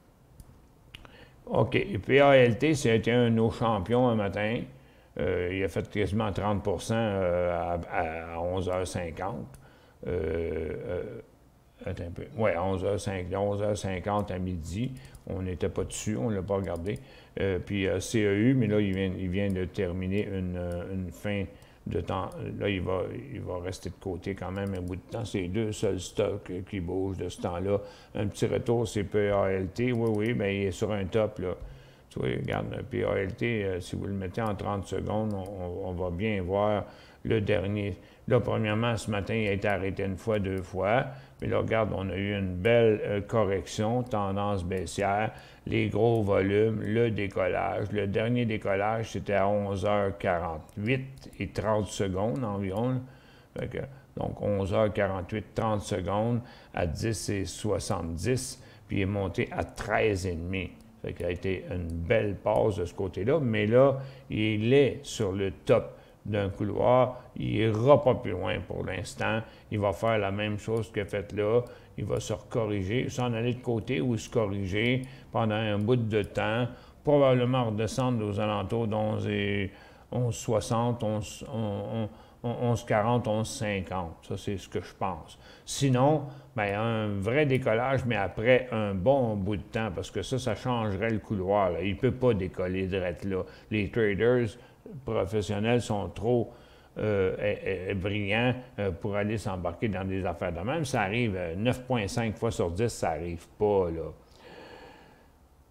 OK. Et P A L T, c'était un de nos champions un matin. Euh, il a fait quasiment trente pour cent euh, à, à onze heures cinquante. Euh, euh, Attends un peu. Oui, à onze heures cinquante à midi. On n'était pas dessus, on ne l'a pas regardé. Euh, puis euh, C E U, mais là, il vient, il vient de terminer une, une fin de temps. Là, il va, il va rester de côté quand même un bout de temps. C'est les deux seuls stocks qui bougent de ce temps-là. Un petit retour, c'est P A L T. Oui, oui, mais il est sur un top, là. Tu vois, regarde, P A L T, euh, si vous le mettez en trente secondes, on, on va bien voir le dernier. Là, premièrement, ce matin, il a été arrêté une fois, deux fois. Mais là, regarde, on a eu une belle euh, correction, tendance baissière, les gros volumes, le décollage. Le dernier décollage, c'était à onze heures quarante-huit et trente secondes environ. Fait que, donc, onze heures quarante-huit, trente secondes à dix et soixante-dix, puis il est monté à treize et demi. Fait qu'il a été une belle passe de ce côté-là. Mais là, il est sur le top d'un couloir, il n'ira pas plus loin pour l'instant. Il va faire la même chose qu'il a fait là. Il va se corriger, s'en aller de côté ou se corriger pendant un bout de temps, probablement redescendre aux alentours d'onze soixante, onze quarante, onze cinquante. Ça, c'est ce que je pense. Sinon, bien, un vrai décollage, mais après un bon bout de temps, parce que ça, ça changerait le couloir, là. Il ne peut pas décoller direct là. Les traders professionnels sont trop euh, brillants euh, pour aller s'embarquer dans des affaires de même. Ça arrive euh, neuf virgule cinq fois sur dix, ça n'arrive pas, là.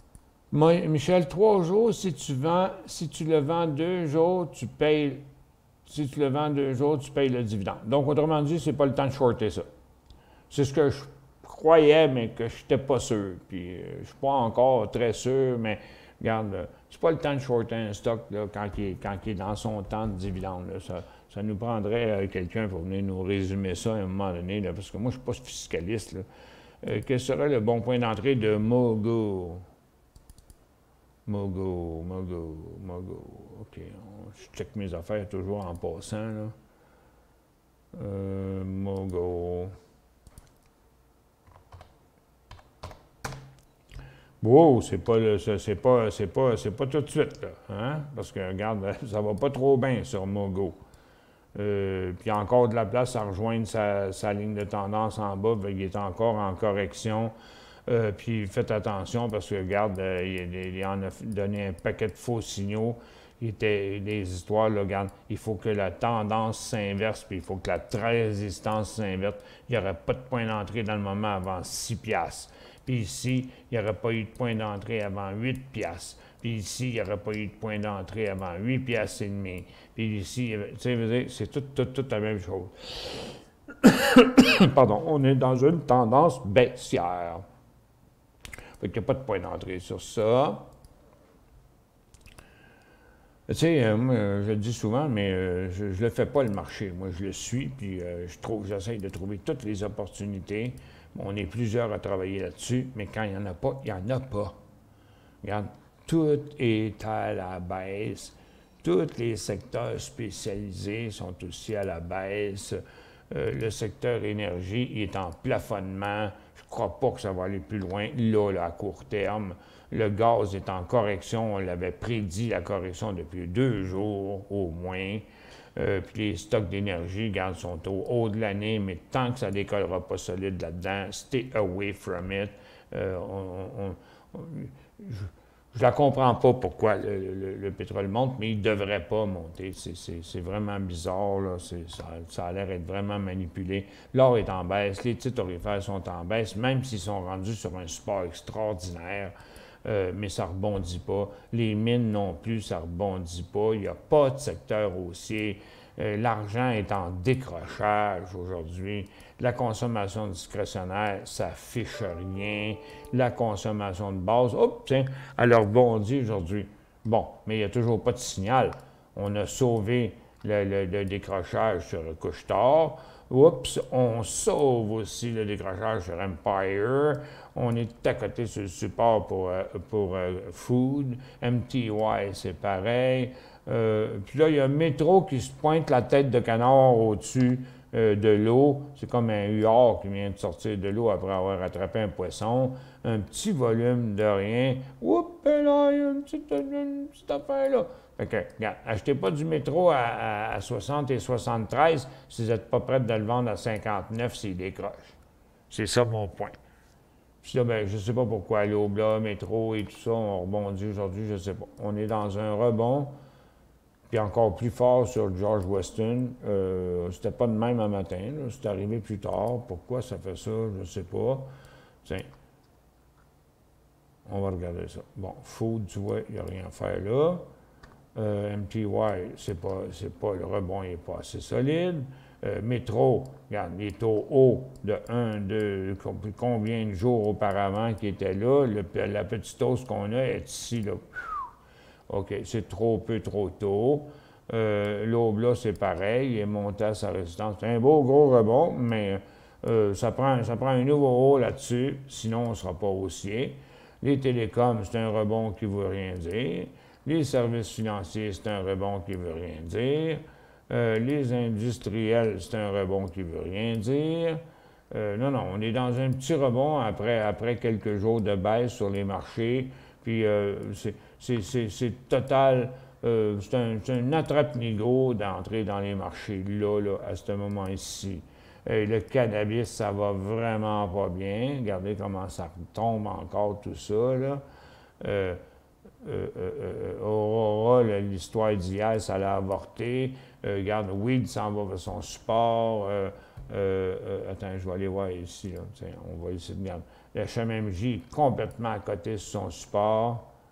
Moi, Michel, trois jours, si tu vends, si tu le vends deux jours, tu payes. Si tu le vends deux jours, tu payes le dividende. Donc, autrement dit, c'est pas le temps de shorter ça. C'est ce que je croyais, mais que je n'étais pas sûr. Puis, euh, je ne suis pas encore très sûr, mais regarde, euh, c'est pas le temps de shorter un stock là, quand, il est, quand il est dans son temps de dividende. Là. Ça, ça nous prendrait euh, quelqu'un pour venir nous résumer ça à un moment donné, là, parce que moi, je ne suis pas fiscaliste. Là. Euh, quel serait le bon point d'entrée de Mogo? Mogo, Mogo, Mogo. OK, on, je check mes affaires toujours en passant. Là. Euh, Mogo. Wow, c'est pas, le, c'est pas, c'est pas, c'est pas tout de suite, là, hein? Parce que, regarde, ça va pas trop bien sur Mogo. Euh, puis il y a encore de la place à rejoindre sa, sa ligne de tendance en bas, il est encore en correction. Euh, puis faites attention parce que, regarde, euh, il, il en a donné un paquet de faux signaux. Il était des histoires, là, regarde, il faut que la tendance s'inverse, puis il faut que la résistance s'inverse. Il n'y aurait pas de point d'entrée dans le moment avant six piastres. Puis ici, il n'y aurait pas eu de point d'entrée avant huit piastres. Puis ici, il n'y aurait pas eu de point d'entrée avant huit piastres et demi. Puis ici, tu sais, c'est tout, tout, tout la même chose. Pardon, on est dans une tendance baissière. Fait qu'il n'y a pas de point d'entrée sur ça. Tu sais, euh, moi, je le dis souvent, mais euh, je ne le fais pas le marché. Moi, je le suis, puis euh, je trouve, j'essaie de trouver toutes les opportunités. On est plusieurs à travailler là-dessus, mais quand il n'y en a pas, il n'y en a pas. Regarde, tout est à la baisse. Tous les secteurs spécialisés sont aussi à la baisse. Euh, le secteur énergie il est en plafonnement. Je ne crois pas que ça va aller plus loin, là, là, à court terme. Le gaz est en correction. On l'avait prédit, la correction, depuis deux jours au moins. Euh, puis les stocks d'énergie, regarde, sont au haut de l'année, mais tant que ça ne décollera pas solide là-dedans, stay away from it. Euh, on, on, on, je ne la comprends pas pourquoi le, le, le pétrole monte, mais il ne devrait pas monter. C'est vraiment bizarre, là. Ça, ça a l'air d'être vraiment manipulé. L'or est en baisse, les titres aurifères sont en baisse, même s'ils sont rendus sur un support extraordinaire. Euh, mais ça ne rebondit pas. Les mines non plus, ça ne rebondit pas. Il n'y a pas de secteur haussier. Euh, L'argent est en décrochage aujourd'hui. La consommation discrétionnaire, ça fiche rien. La consommation de base, hop, tiens, elle a rebondi aujourd'hui. Bon, mais il n'y a toujours pas de signal. On a sauvé le, le, le décrochage sur Couche-Tard. Oups, on sauve aussi le décrochage sur Empire. On est tout à côté sur le support pour, euh, pour euh, Food. M T Y, c'est pareil. Euh, puis là, il y a Métro qui se pointe la tête de canard au-dessus euh, de l'eau. C'est comme un huard qui vient de sortir de l'eau après avoir attrapé un poisson. Un petit volume de rien. Oups, là, il y a une petite, une petite affaire là. Fait que, regarde, achetez pas du métro à, à, à soixante et soixante-treize si vous n'êtes pas prêt de le vendre à cinquante-neuf s'il décroche. C'est ça mon point. Puis là, ben, je ne sais pas pourquoi l'Obla, métro et tout ça ont rebondi aujourd'hui, je ne sais pas. On est dans un rebond, puis encore plus fort sur George Weston. Euh, C'était pas de même un matin, c'est arrivé plus tard. Pourquoi ça fait ça, je ne sais pas. Tiens, on va regarder ça. Bon, Food, tu vois, il n'y a rien à faire là. Euh, M T Y, c'est pas, c'est pas, le rebond n'est pas assez solide. Euh, Métro, regarde, il est au haut de un, deux, combien de jours auparavant qu'il était là. Le, la petite hausse qu'on a est ici, là. OK, c'est trop peu, trop tôt. Euh, L'aube là, c'est pareil, il est monté à sa résistance. C'est un beau gros rebond, mais euh, ça, prend, ça prend un nouveau haut là-dessus, sinon on ne sera pas haussier. Les télécoms, c'est un rebond qui ne veut rien dire. Les services financiers, c'est un rebond qui ne veut rien dire. Euh, les industriels, c'est un rebond qui ne veut rien dire. Euh, non, non, on est dans un petit rebond après, après quelques jours de baisse sur les marchés. Puis euh, c'est total, euh, c'est un, un attrape-nigo d'entrer dans les marchés là, là, à ce moment-ci. Euh, le cannabis, ça va vraiment pas bien. Regardez comment ça tombe encore tout ça, là. Euh, Euh, euh, euh, Aurora, l'histoire d'hier, ça l'a avorté. Euh, regarde, Weed s'en va vers son support. Euh, euh, euh, attends, je vais aller voir ici. Là. Tiens, on va essayer de regarder. Le H M M J est complètement à côté sur son support.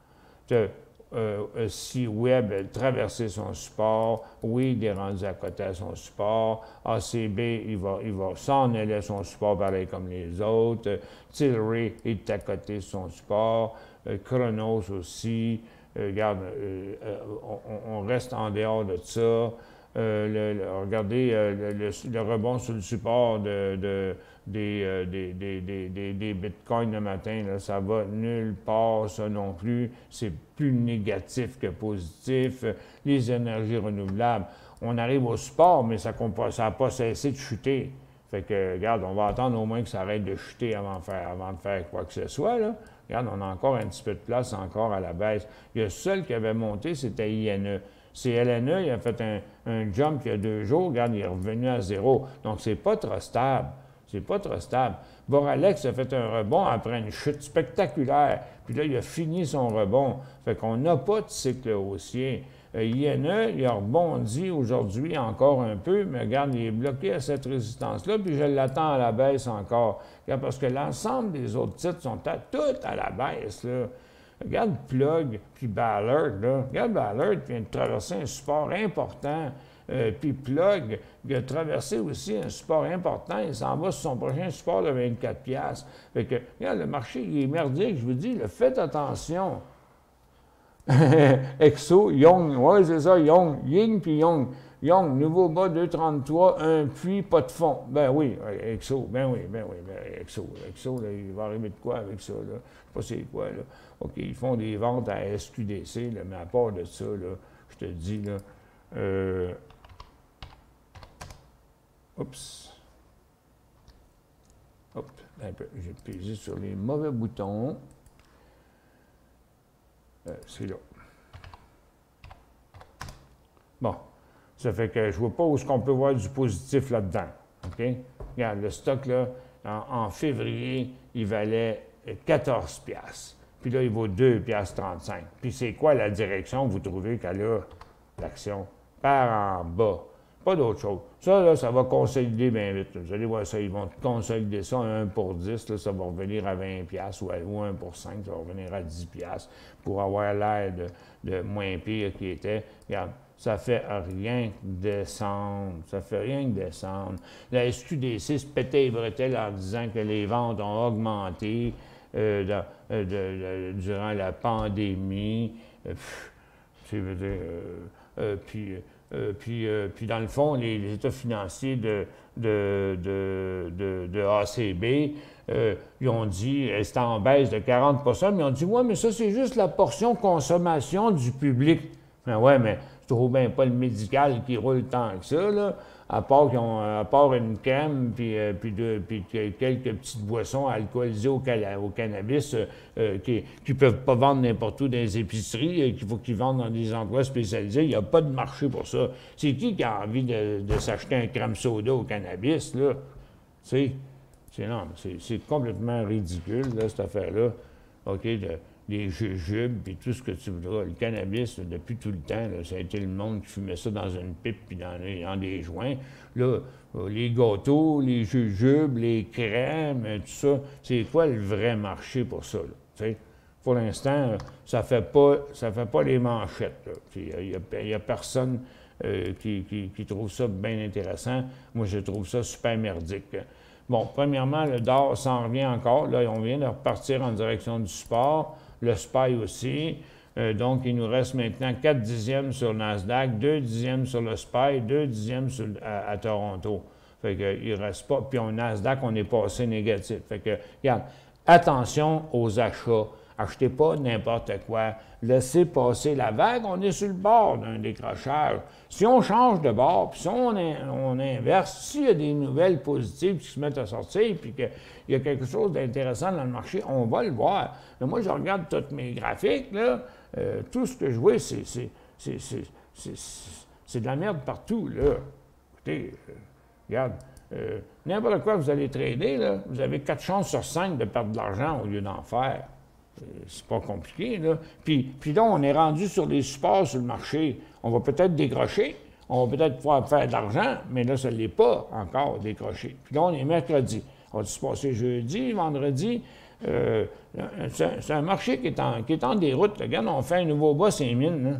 Euh, euh, si Webb a traversé son support, oui, il est rendu à côté à son support. A C B, il va, il va s'en aller à son support pareil comme les autres. Euh, Tilray est à côté de son support. Euh, Chronos aussi. Euh, regarde, euh, euh, on, on reste en dehors de ça. Euh, le, le, regardez euh, le, le, le rebond sur le support de, de, des, euh, des, des, des, des, des bitcoins le matin, là, ça va nulle part, ça non plus. C'est plus négatif que positif. Les énergies renouvelables, on arrive au support, mais ça n'a pas cessé de chuter. Fait que, regarde, on va attendre au moins que ça arrête de chuter avant de faire, avant de faire quoi que ce soit, là. Regarde, on a encore un petit peu de place encore à la baisse. Il y a le seul qui avait monté, c'était I N E. C'est L N E, il a fait un, un jump il y a deux jours, regarde, il est revenu à zéro. Donc, c'est pas trop stable. C'est pas trop stable. Boralex a fait un rebond après une chute spectaculaire. Puis là, il a fini son rebond. Fait qu'on n'a pas de cycle haussier. Euh, I N E, il a rebondi aujourd'hui encore un peu, mais regarde, il est bloqué à cette résistance-là, puis je l'attends à la baisse encore. Regarde, parce que l'ensemble des autres titres sont à, tous à la baisse, là. Regarde Plug, puis Ballard, là. Regarde Ballard qui vient de traverser un support important. Euh, puis Plug, il a traversé aussi un support important. Il s'en va sur son prochain support de vingt-quatre piastres. Fait que, regarde, le marché, il est merdique, je vous dis, là, faites attention. Exo, Young, oui, c'est ça, Young, Ying puis Young. Young, nouveau bas deux trente-trois, un puits, pas de fond. Ben oui, Exo, ben oui, ben oui, ben Exo. Exo, là, il va arriver de quoi avec ça, là? Je sais pas c'est quoi, là. OK, ils font des ventes à S Q D C, là, mais à part de ça, là, je te dis, là, euh... oups. Hop, un peu, j'ai pesé sur les mauvais boutons. Euh, c'est là. Bon. Ça fait que je ne vois pas où est-ce qu'on peut voir du positif là-dedans. OK? Regarde, le stock, là, en, en février, il valait quatorze piastres. Puis là, il vaut deux piastres trente-cinq. Puis c'est quoi la direction que vous trouvez qu'elle a, l'action? Par en bas. Pas d'autre chose. Ça, là, ça va consolider bien vite. Vous allez voir ça, ils vont consolider ça à un pour dix, là, ça va revenir à vingt piastres ou, à, ou un pour cinq, ça va revenir à dix piastres pour avoir l'air de, de moins pire qu'il était. Regarde. Ça fait rien descendre. Ça fait rien descendre. La S Q D C se pétait les bretelles en disant que les ventes ont augmenté euh, de, de, de, de, durant la pandémie. Euh, pff, dire, euh, euh, puis, euh, puis, euh, puis, dans le fond, les, les états financiers de, de, de, de, de A C B, euh, ils ont dit, c'était en baisse de quarante pour cent, mais ils ont dit, ouais, mais ça, c'est juste la portion consommation du public. Mais ouais, mais je trouve bien pas le médical qui roule tant que ça, là, à part, qu'ils ont, à part une crème puis, euh, puis, de, puis quelques petites boissons alcoolisées au, au cannabis euh, qui ne peuvent pas vendre n'importe où dans les épiceries, euh, qu'il faut qu'ils vendent dans des endroits spécialisés. Il n'y a pas de marché pour ça. C'est qui qui a envie de, de s'acheter un crème soda au cannabis, là? Tu sais, c'est non, c'est complètement ridicule, là, cette affaire-là. OK, de, les jujubes, puis tout ce que tu voudras. Le cannabis, là, depuis tout le temps, là, ça a été le monde qui fumait ça dans une pipe puis dans, les, dans des joints. Là, les gâteaux, les jujubes, les crèmes, tout ça, c'est quoi le vrai marché pour ça, là? T'sais? Pour l'instant, ça fait pas ça fait pas les manchettes. Il n'y a, a personne euh, qui, qui, qui trouve ça bien intéressant. Moi, je trouve ça super merdique. Bon, premièrement, le D O R s'en revient encore. Là, on vient de repartir en direction du support. Le S P Y aussi. Euh, donc, il nous reste maintenant quatre dixièmes sur le Nasdaq, deux dixièmes sur le S P Y, deux dixièmes sur, à, à Toronto. Fait que, il reste pas. Puis, au Nasdaq, on est passé négatif. Fait que, regarde, attention aux achats. Achetez pas n'importe quoi. Laissez passer la vague. On est sur le bord d'un décrochage. Si on change de bord, puis si on, on inverse, s'il y a des nouvelles positives qui se mettent à sortir, puis qu'il y a quelque chose d'intéressant dans le marché, on va le voir. Mais moi, je regarde tous mes graphiques, là. Euh, tout ce que je vois, c'est de la merde partout, là. Écoutez, euh, regarde. Euh, n'importe quoi vous allez trader, là, vous avez quatre chances sur cinq de perdre de l'argent au lieu d'en faire. C'est pas compliqué, là. Puis, puis là, on est rendu sur des supports sur le marché. On va peut-être décrocher, on va peut-être pouvoir faire de l'argent, mais là, ça ne l'est pas encore décroché. Puis là, on est mercredi. On va se passer jeudi, vendredi. Euh, c'est un marché qui est, en, qui est en déroute. Regarde, on fait un nouveau bas, c'est les mines. Là.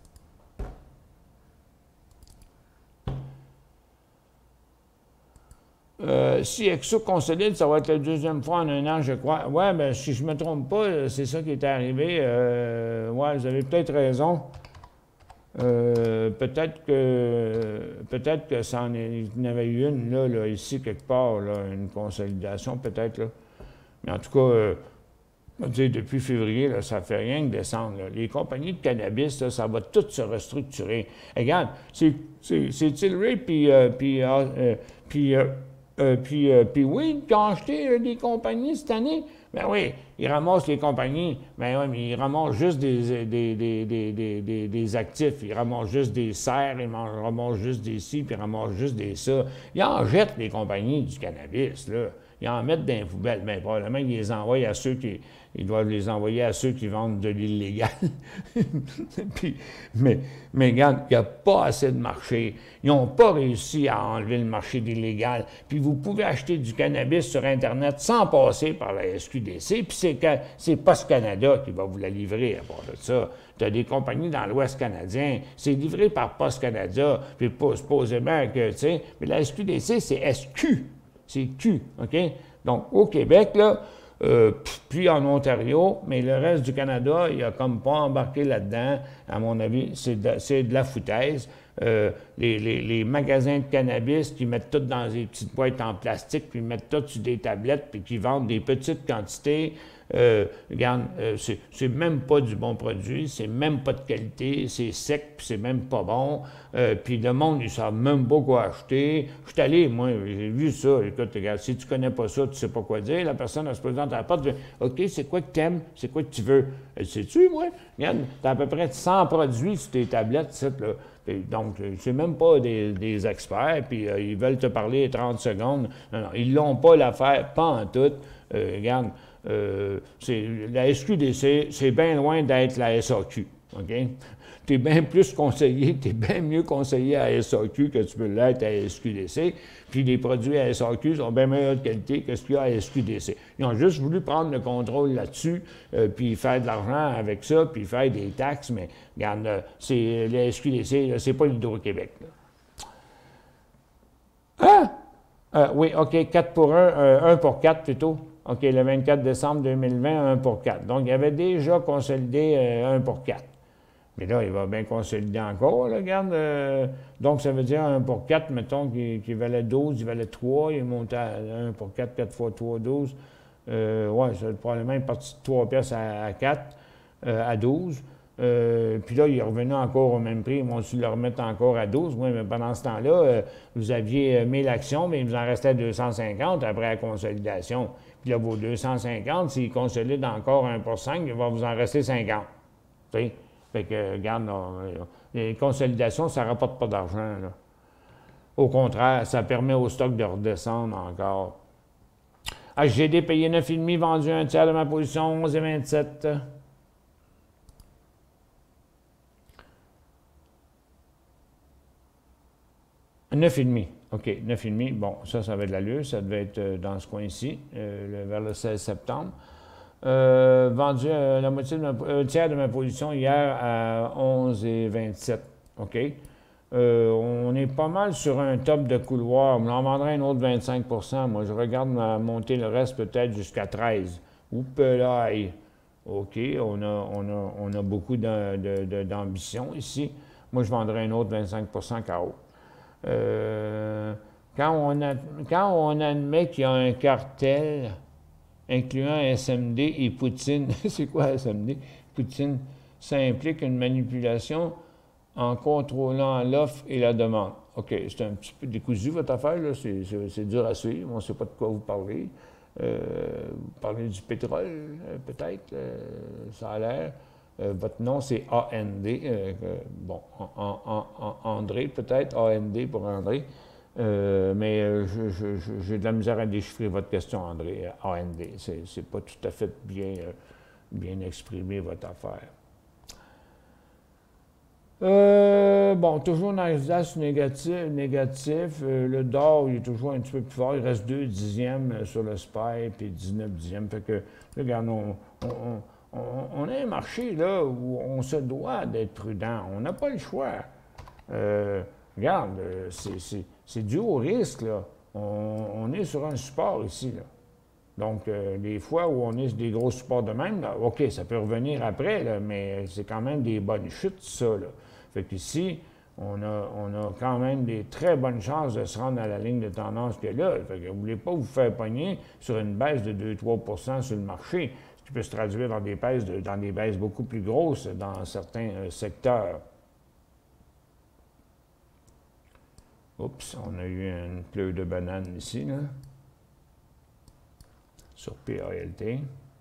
Euh, si Exo consolide, ça va être la deuxième fois en un an, je crois. Oui, bien, si je ne me trompe pas, c'est ça qui est arrivé. Euh, oui, vous avez peut-être raison. Euh, peut-être que peut-être que ça en, est, il y en avait eu une, là, là ici, quelque part, là, une consolidation, peut-être. Là. Mais en tout cas, euh, dire, depuis février, là, ça ne fait rien que descendre. Là. Les compagnies de cannabis, là, ça va tout se restructurer. Et regarde, c'est Tilray puis euh, puis euh, puis euh, euh, puis, euh, puis oui, qui ont acheté euh, des compagnies cette année. Ben oui, ils ramassent les compagnies, ben oui, mais ils ramassent juste des, des, des, des, des, des, des actifs, ils ramassent juste des serres, ils ramassent juste des ci, puis ils ramassent juste des ça. Ils en jettent les compagnies du cannabis, là. Ils en mettent dans les poubelles, mais probablement ils les envoient à ceux qui... Ils doivent les envoyer à ceux qui vendent de l'illégal. mais, mais regarde, il n'y a pas assez de marché. Ils n'ont pas réussi à enlever le marché de l'illégal. Puis vous pouvez acheter du cannabis sur Internet sans passer par la S Q D C. Puis c'est Post Canada qui va vous la livrer à part de ça. Tu as des compagnies dans l'Ouest canadien. C'est livré par Post Canada. Puis supposément que, tu sais, mais la S Q D C, c'est S Q. C'est Q, OK? Donc, au Québec, là, Euh, puis en Ontario, mais le reste du Canada, il n'a comme pas embarqué là-dedans. À mon avis, c'est de, de la foutaise. Euh, les, les, les magasins de cannabis qui mettent tout dans des petites boîtes en plastique, puis mettent tout sur des tablettes, puis qui vendent des petites quantités. Euh, regarde, euh, c'est même pas du bon produit, c'est même pas de qualité, c'est sec, puis c'est même pas bon. Euh, puis le monde, ils savent même pas quoi acheter. Je suis allé, moi, j'ai vu ça. Écoute, regarde, si tu connais pas ça, tu sais pas quoi dire. La personne, elle se présente à la porte, dit « OK, c'est quoi que tu aimes? C'est quoi que tu veux? » Elle sais-tu, moi? Regarde, tu as à peu près cent produits sur tes tablettes, cette, là. Puis, donc, c'est même pas des, des experts, puis euh, ils veulent te parler trente secondes. Non, non, ils l'ont pas l'affaire, pas en tout. Euh, regarde, Euh, la S Q D C, c'est bien loin d'être la S A Q. Okay? Tu es bien plus conseillé, tu es bien mieux conseillé à S A Q que tu peux l'être à S Q D C. Puis les produits à S A Q sont bien meilleure qualité que ce qu'il y a à S Q D C. Ils ont juste voulu prendre le contrôle là-dessus, euh, puis faire de l'argent avec ça, puis faire des taxes, mais regarde, euh, c'est la S Q D C, c'est pas l'Hydro-Québec. Hein? Euh, oui, OK, quatre pour un, euh, un pour quatre plutôt. OK, le vingt-quatre décembre deux mille vingt, un pour quatre. Donc, il avait déjà consolidé euh, un pour quatre. Mais là, il va bien consolider encore, là, regarde. Euh, donc, ça veut dire un pour quatre, mettons, qui, qui valait douze, il valait trois, il est monté à un pour quatre, quatre fois trois, douze. Euh, oui, c'est probablement parti de trois pièces à, à quatre, euh, à douze. Euh, puis là, il est revenu encore au même prix. Ils vont le remettre encore à douze. Oui, mais pendant ce temps-là, euh, vous aviez euh, mille actions, mais il vous en restait deux cent cinquante après la consolidation. Puis là, vos deux cent cinquante, s'il consolide encore un pour cinq, il va vous en rester cinquante. Tu sais? Fait que, regarde, là, les consolidations, ça ne rapporte pas d'argent. Au contraire, ça permet au stock de redescendre encore. H G D payé neuf virgule cinq, vendu un tiers de ma position, onze virgule vingt-sept. neuf virgule cinq. OK, neuf virgule cinq. Bon, ça, ça avait de l'allure. Ça devait être euh, dans ce coin-ci, euh, vers le seize septembre. Euh, vendu euh, la moitié de ma, un tiers de ma position hier à onze virgule vingt-sept. OK. Euh, on est pas mal sur un top de couloir. On en vendrait un autre vingt-cinq pour cent. Moi, je regarde ma monter le reste peut-être jusqu'à treize. Oups là, OK, on a, on a, on a beaucoup d'ambition ici. Moi, je vendrais un autre vingt-cinq pour cent K O. Euh, quand, on a, quand on admet qu'il y a un cartel incluant S M D et Poutine, c'est quoi S M D? Poutine, ça implique une manipulation en contrôlant l'offre et la demande. OK, c'est un petit peu décousu votre affaire, là, c'est dur à suivre, on ne sait pas de quoi vous parlez. Euh, vous parlez du pétrole, euh, peut-être, euh, ça a l'air. Euh, votre nom, c'est A N D. Euh, euh, bon, en, en, en, André, peut-être, A N D pour André. Euh, mais euh, j'ai de la misère à déchiffrer votre question, André. A N D. C'est pas tout à fait bien, euh, bien exprimé, votre affaire. Euh, bon, toujours Nasdaq négatif. négatif. Euh, le D O R, il est toujours un petit peu plus fort. Il reste deux dixièmes sur le S P Y, puis dix-neuf dixièmes. Fait que, là, regarde, on, on, on, on a un marché, là, où on se doit d'être prudent. On n'a pas le choix. Euh, regarde, c'est dû au risque, là. On, on est sur un support ici, là. Donc, euh, les fois où on est sur des gros supports de même, là, OK, ça peut revenir après, là, mais c'est quand même des bonnes chutes, ça, là. Fait qu'ici, on a, on a quand même des très bonnes chances de se rendre à la ligne de tendance que là. Fait que vous ne voulez pas vous faire pogner sur une baisse de deux à trois pour cent sur le marché, ce qui peut se traduire dans des baisses, de, dans des baisses beaucoup plus grosses dans certains euh, secteurs. Oups, on a eu une pleure de banane ici, là, sur P A L T.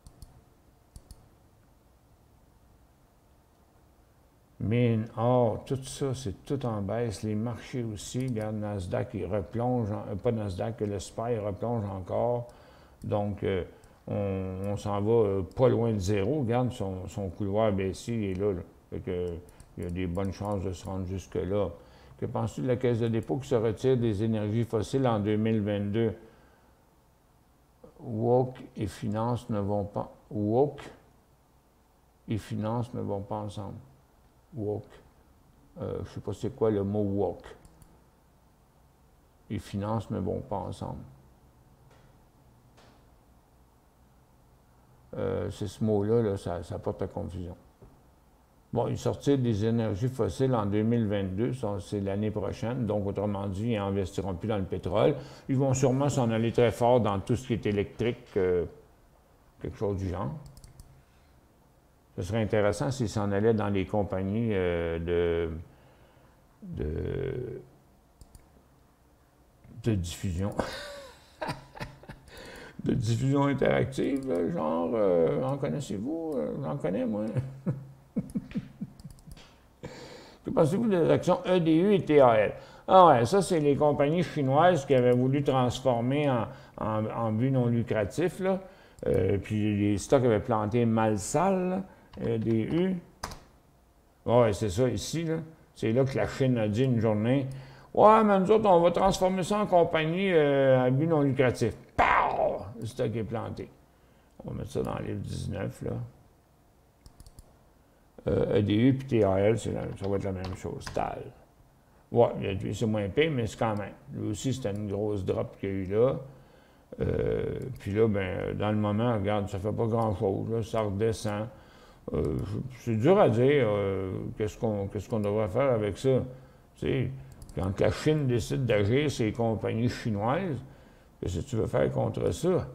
Mine, or, tout ça, c'est tout en baisse. Les marchés aussi, regarde, Nasdaq, il replonge, en, pas Nasdaq, le S P Y replonge encore. Donc, euh, on, on s'en va euh, pas loin de zéro. Regarde, son, son couloir baissier, il est là. là. Fait que, il y a des bonnes chances de se rendre jusque-là. Que penses-tu de la Caisse de dépôt qui se retire des énergies fossiles en deux mille vingt-deux? Woke et finances ne vont pas... Woke et finances ne vont pas ensemble. Woke. Euh, je ne sais pas c'est quoi le mot woke. Et finances ne vont pas ensemble. Euh, c'est ce mot-là, là, ça, ça porte à confusion. Bon, ils sortirent des énergies fossiles en deux mille vingt-deux, c'est l'année prochaine, donc autrement dit, ils n'investiront plus dans le pétrole. Ils vont sûrement s'en aller très fort dans tout ce qui est électrique, euh, quelque chose du genre. Ce serait intéressant s'ils s'en allaient dans les compagnies euh, de, de, de diffusion. de diffusion interactive, genre, euh, en connaissez-vous? J'en connais, moi. Que pensez-vous des actions E D U et T A L? Ah ouais, ça, c'est les compagnies chinoises qui avaient voulu transformer en, en, en but non lucratif, là. Euh, puis les stocks avaient planté mal sale, E D U. Ouais, c'est ça ici, là. C'est là que la Chine a dit une journée, ouais, mais nous autres, on va transformer ça en compagnie euh, à but non lucratif. Pow! Le stock est planté. On va mettre ça dans le livre dix-neuf, là. Euh, E D U puis T A L, ça va être la même chose. T A L. Ouais, c'est moins pire, mais c'est quand même. Lui aussi, c'était une grosse drop qu'il y a eu là. Euh, puis là, ben, dans le moment, regarde, ça fait pas grand-chose. Là, ça redescend. Euh, c'est dur à dire euh, qu'est-ce qu'on qu'est-ce qu'on devrait faire avec ça. Tu sais, quand la Chine décide d'agir, c'est les compagnies chinoises, qu'est-ce que tu veux faire contre ça?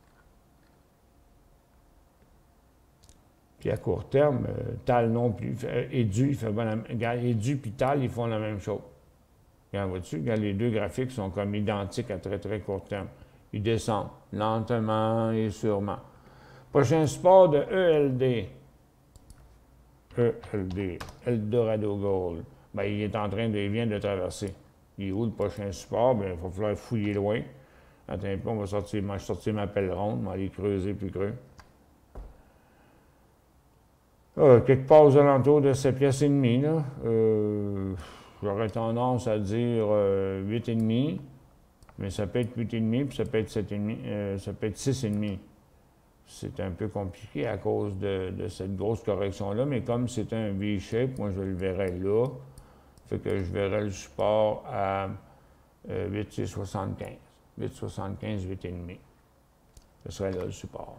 Puis à court terme, euh, T A L non plus. Euh, Edu, il fait bon, regarde, Edu puis T A L, ils font la même chose. Regarde, vois-tu, regarde, les deux graphiques sont comme identiques à très, très court terme. Ils descendent lentement et sûrement. Prochain support de E L D. E L D, Eldorado Gold. Bien, il est en train de, il vient de traverser. Il est où le prochain support? Bien, il va falloir fouiller loin. Attends un peu, on va sortir, moi, je sortir ma pelle ronde, on va aller creuser plus creux. Euh, quelque part aux alentours de sept piastres et demi, là. Euh, J'aurais tendance à dire euh, huit et demi, mais ça peut être huit et demi, puis ça peut être sept et demi, euh, ça peut être six et demi. C'est un peu compliqué à cause de, de cette grosse correction-là, mais comme c'est un V-shape, moi je le verrais là. Fait que je verrais le support à euh, huit virgule soixante-quinze. huit virgule soixante-quinze, huit et demi. Ce serait là le support.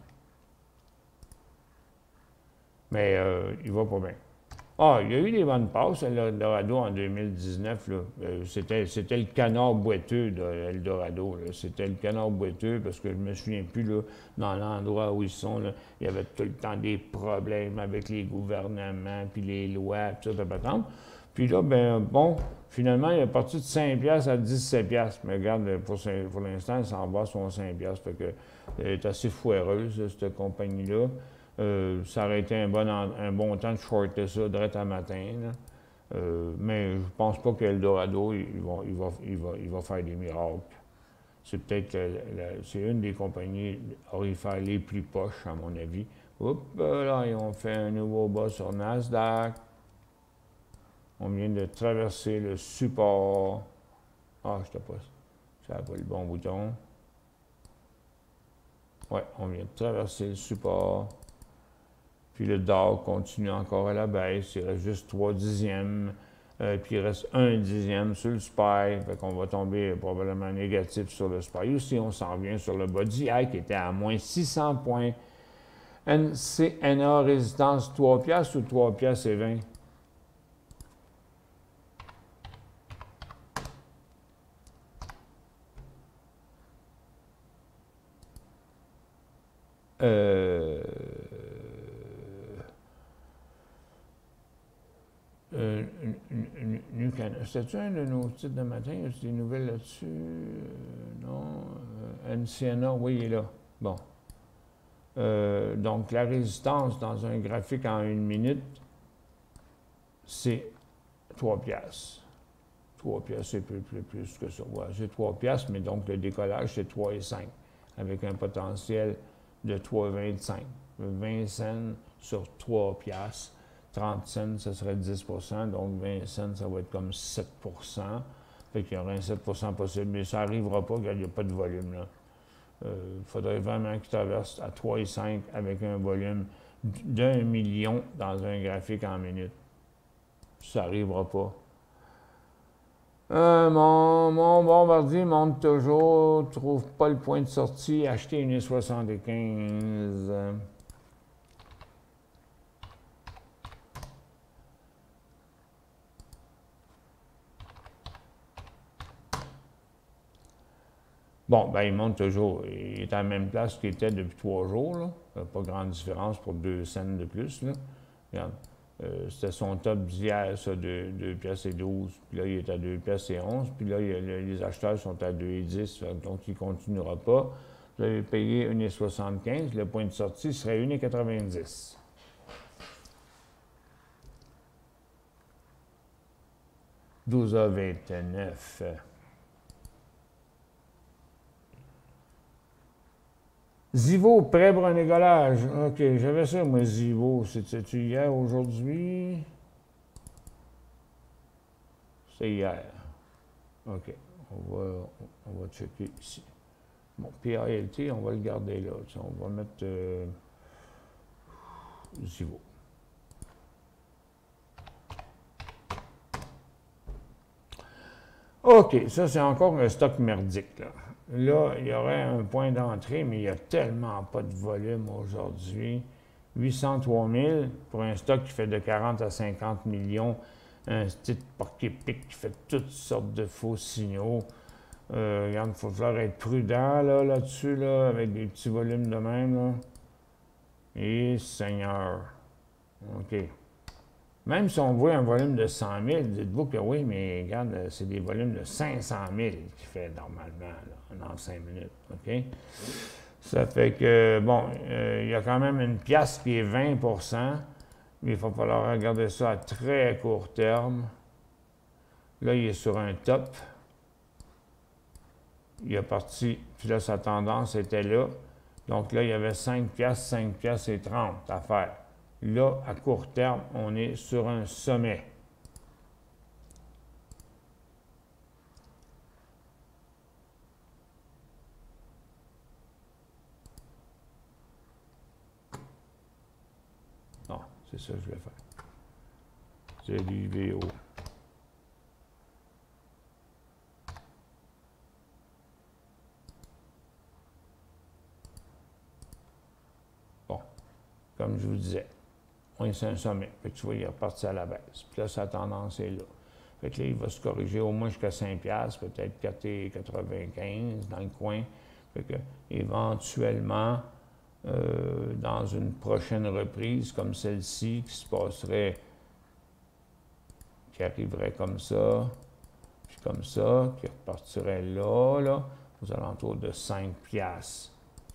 Mais euh, il va pas bien. Ah, il y a eu des bonnes passes à l'Eldorado en deux mille dix-neuf. Euh, C'était le canard boiteux d'Eldorado. C'était le canard boiteux parce que je me souviens plus, là, dans l'endroit où ils sont, là, il y avait tout le temps des problèmes avec les gouvernements, puis les lois, puis ça, ça, ça. Puis là, ben bon, finalement, il est parti de cinq piastres à dix-sept piastres. Mais regarde, pour, pour l'instant, il s'en va sur cinq piastres. Fait que, elle est assez foireuse, cette compagnie-là. Euh, ça aurait été un bon, un bon temps de shorter ça direct à matin. Euh, mais je pense pas qu'Eldorado, il, il, va, il, va, il, va, il va faire des miracles. C'est peut-être c'est une des compagnies orifères les plus poches, à mon avis. Oups, là, ils ont fait un nouveau bas sur Nasdaq. On vient de traverser le support. Ah, je sais pas. Ça n'a pas le bon bouton. Oui, on vient de traverser le support. Puis le D A W continue encore à la baisse. Il reste juste trois dixièmes. Euh, puis il reste un dixième sur le S P Y. Fait qu'on va tomber probablement négatif sur le S P Y. Aussi, on s'en vient sur le body high qui était à moins six cents points. N C N A résistance trois piastres ou trois piastres et vingt? Euh... Euh, C'était-tu un de nos titres de matin? Y a-t-il des nouvelles là-dessus? Euh, non. Euh, N C N A, oui, il est là. Bon. Euh, donc, la résistance dans un graphique en une minute, c'est trois piastres. trois piastres, c'est plus, plus, plus que ça. Ouais, c'est trois piastres, mais donc le décollage, c'est trois et cinq, avec un potentiel de trois virgule vingt-cinq. vingt cents sur trois piastres. trente cents, ça serait dix pour cent, donc vingt cents, ça va être comme sept pour cent. Fait qu'il y aura un sept pour cent possible, mais ça n'arrivera pas, il n'y a pas de volume là. Il euh, faudrait vraiment qu'il traverse à trois virgule cinq avec un volume d'un million dans un graphique en minute. Ça n'arrivera pas. Euh, mon, mon bombardier monte toujours, trouve pas le point de sortie, acheter une soixante-quinze. Bon, ben il monte toujours. Il est à la même place qu'il était depuis trois jours. Là. Pas grande différence pour deux cents de plus. Là. Regarde, euh, c'était son top d'hier, ça, de deux piastres et douze. Puis là, il est à deux piastres et onze. Puis là, il a, les acheteurs sont à deux et dix. Donc, il ne continuera pas. Vous avez payé une soixante-quinze. Le point de sortie serait une quatre-vingt-dix. douze heures vingt-neuf. Zivo, prêt pour un égalage. OK, j'avais ça, moi, Zivo. C'était-tu hier, aujourd'hui? C'est hier. OK, on va, on va checker ici. Bon, P A L T, on va le garder là. On va mettre euh, Zivo. OK, ça, c'est encore un stock merdique, là. Là, il y aurait un point d'entrée, mais il n'y a tellement pas de volume aujourd'hui. huit cent trois mille pour un stock qui fait de quarante à cinquante millions. Un titre porté pic qui fait toutes sortes de faux signaux. Euh, regarde, il faut falloir être prudent là, là-dessus, là, avec des petits volumes de même. Là. Et Seigneur. OK. Même si on voit un volume de cent mille, dites-vous que oui, mais regarde, c'est des volumes de cinq cent mille qui fait normalement là, dans cinq minutes. OK? Ça fait que, bon, euh, il y a quand même une pièce qui est vingt pour cent, mais il va falloir regarder ça à très court terme. Là, il est sur un top. Il est parti, puis là, sa tendance était là. Donc là, il y avait cinq piastres, cinq piastres et trente à faire. Là, à court terme, on est sur un sommet. Non, c'est ça que je vais faire. C'est du V O. Bon, comme je vous disais. Oui, c'est un sommet. Fait que tu vois, il est reparti à la baisse. Puis là, sa tendance est là. Fait que là, il va se corriger au moins jusqu'à cinq piastres, peut-être quatre virgule quatre-vingt-quinze dans le coin. Fait que, éventuellement, euh, dans une prochaine reprise comme celle-ci, qui se passerait, qui arriverait comme ça, puis comme ça, qui repartirait là, là, aux alentours de cinq piastres.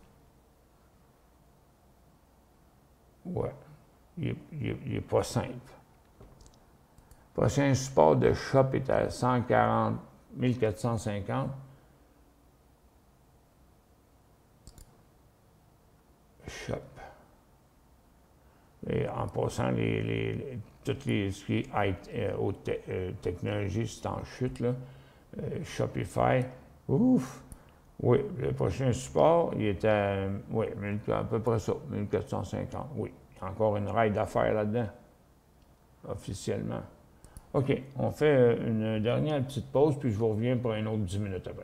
Ouais. Il n'est pas simple. Le prochain support de shop est à cent quarante mille quatre cent cinquante. Shop. Et en passant, les, les, les, toutes les, ce qui est euh, haute te, euh, technologie, c'est en chute, là. Euh, Shopify, ouf! Oui, le prochain support, il est à, oui, à peu près ça, mille quatre cent cinquante. Oui, encore une raille d'affaires là-dedans, officiellement. OK, on fait une dernière petite pause, puis je vous reviens pour un autre dix minutes après.